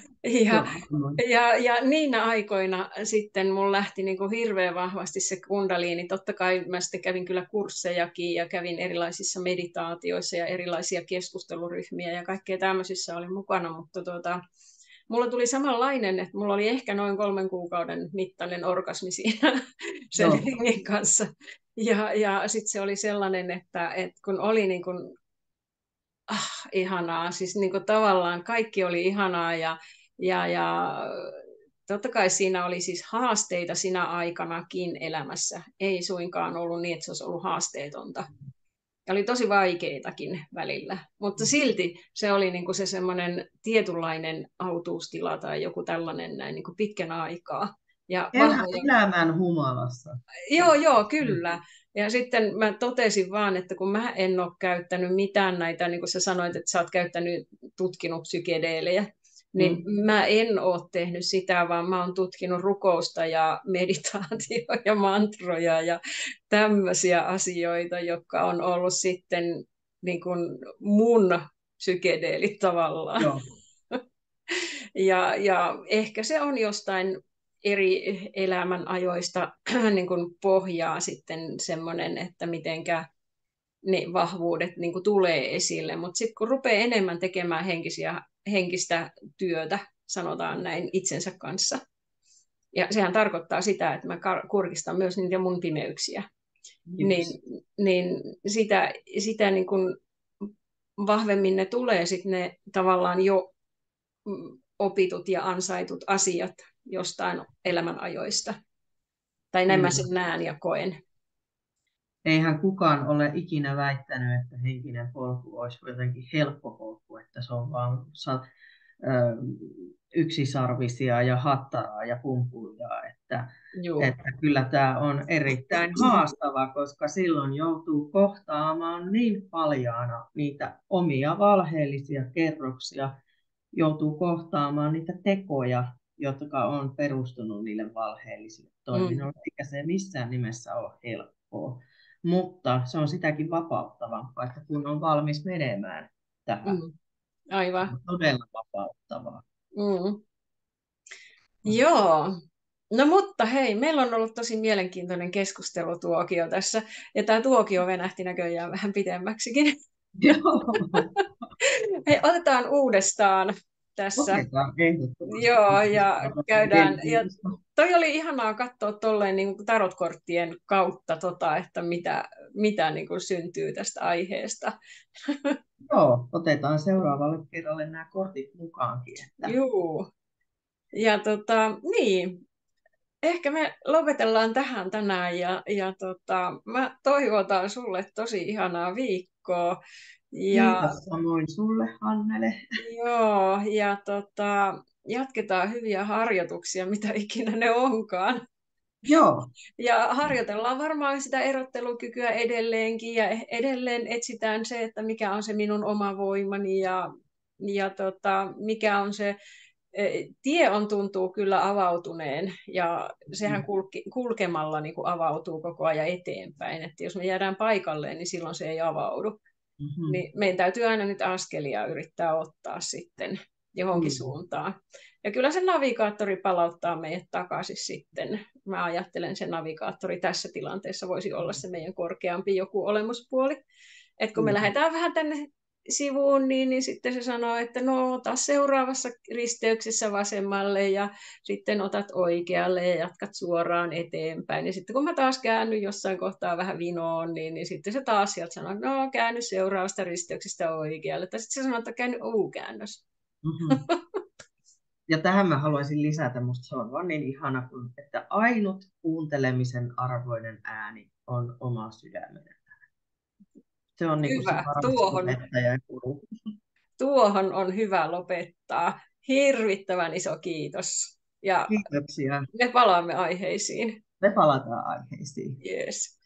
Ja niinä aikoina sitten mun lähti niin kuin hirveän vahvasti se kundaliini. Totta kai mä sitten kävin kyllä kurssejakin ja kävin erilaisissa meditaatioissa ja erilaisia keskusteluryhmiä ja kaikkea tämmöisissä oli mukana, mutta mulla tuli samanlainen, että mulla oli ehkä noin 3 kuukauden mittainen orgasmi siinä sen hengen kanssa. Ja sitten se oli sellainen, että kun oli niin kuin ihanaa, siis niin kuin tavallaan kaikki oli ihanaa ja totta kai siinä oli siis haasteita sinä aikanakin elämässä. Ei suinkaan ollut niin, että se olisi ollut haasteetonta. Ja oli tosi vaikeitakin välillä, mutta silti se oli niin kuin se semmoinen tietynlainen autuustila tai joku tällainen näin niin kuin pitkän aikaa. Ja elämän humalassa. Joo, kyllä. Ja sitten mä totesin vaan, että kun mä en ole käyttänyt mitään näitä, niin kuin sä sanoit, että sä oot tutkinut psykedeelejä, niin mä en ole tehnyt sitä, vaan mä oon tutkinut rukousta ja meditaatio ja mantroja ja tämmöisiä asioita, jotka on ollut sitten niin kuin mun psykedeelit tavallaan. Joo. Ja ehkä se on jostain eri elämänajoista niin kuin pohjaa sitten semmoinen, että mitenkä ne vahvuudet niin kuin tulee esille. Mutta sitten kun rupeaa enemmän tekemään henkistä työtä, sanotaan näin, itsensä kanssa, ja sehän tarkoittaa sitä, että mä kurkistan myös niitä mun pimeyksiä, niin sitä niin kuin vahvemmin ne tulee sitten ne tavallaan jo opitut ja ansaitut asiat jostain elämänajoista. Tai näin mä sen näen ja koen. Eihän kukaan ole ikinä väittänyt, että henkinen polku olisi jotenkin helppo polku, että se on vaan yksisarvisia ja hattaraa ja pumpuja, että kyllä tämä on erittäin haastava, koska silloin joutuu kohtaamaan niin paljaana niitä omia valheellisia kerroksia, joutuu kohtaamaan niitä tekoja, jotka on perustunut niille valheellisille toiminnoille, eikä se missään nimessä ole helppoa. Mutta se on sitäkin vapauttavampaa, että kun on valmis menemään tähän. Aivan. Se on todella vapauttavaa. Joo. No mutta hei, meillä on ollut tosi mielenkiintoinen keskustelutuokio tässä, ja tämä tuokio venähti näköjään vähän pidemmäksikin. Hei, otetaan uudestaan tässä. Joo, ja käydään. Ja toi oli ihanaa katsoa tolleen niin kuin tarotkorttien kautta, että mitä niin kuin syntyy tästä aiheesta. Joo, otetaan seuraavalle kerralle nämä kortit mukaankin. Joo. Ja niin, ehkä me lopetellaan tähän tänään ja mä toivotan sulle tosi ihanaa viikkoa. Kiitos samoin sulle, Hannele. Joo, ja jatketaan hyviä harjoituksia, mitä ikinä ne onkaan. Joo. Ja harjoitellaan varmaan sitä erottelukykyä edelleenkin ja edelleen etsitään se, että mikä on se minun oma voimani ja mikä on se tie tuntuu kyllä avautuneen ja sehän kulkemalla niin kuin avautuu koko ajan eteenpäin, että jos me jäädään paikalleen, niin silloin se ei avaudu. Niin meidän täytyy aina nyt askelia yrittää ottaa sitten johonkin suuntaan. Ja kyllä se navigaattori palauttaa meidät takaisin sitten. Mä ajattelen, se navigaattori tässä tilanteessa voisi olla se meidän korkeampi joku olemuspuoli. Että kun me lähdetään vähän tänne sivuun, niin sitten se sanoo, että no ota seuraavassa risteyksessä vasemmalle ja sitten otat oikealle ja jatkat suoraan eteenpäin. Ja sitten kun mä taas käännyn jossain kohtaa vähän vinoon, niin sitten se taas sieltä sanoo, no käänny seuraavasta risteyksestä oikealle. Tai sitten se sanoo, että käänny U-käännös. Ja tähän mä haluaisin lisätä, musta se on vaan niin ihana, että ainut kuuntelemisen arvoinen ääni on oma sydäminen. Se on niin se paras opettaja guru. Tuohon on hyvä lopettaa. Hirvittävän iso kiitos. Ja kiitoksia. me palaamme aiheisiin. Me palataan aiheisiin. Yes.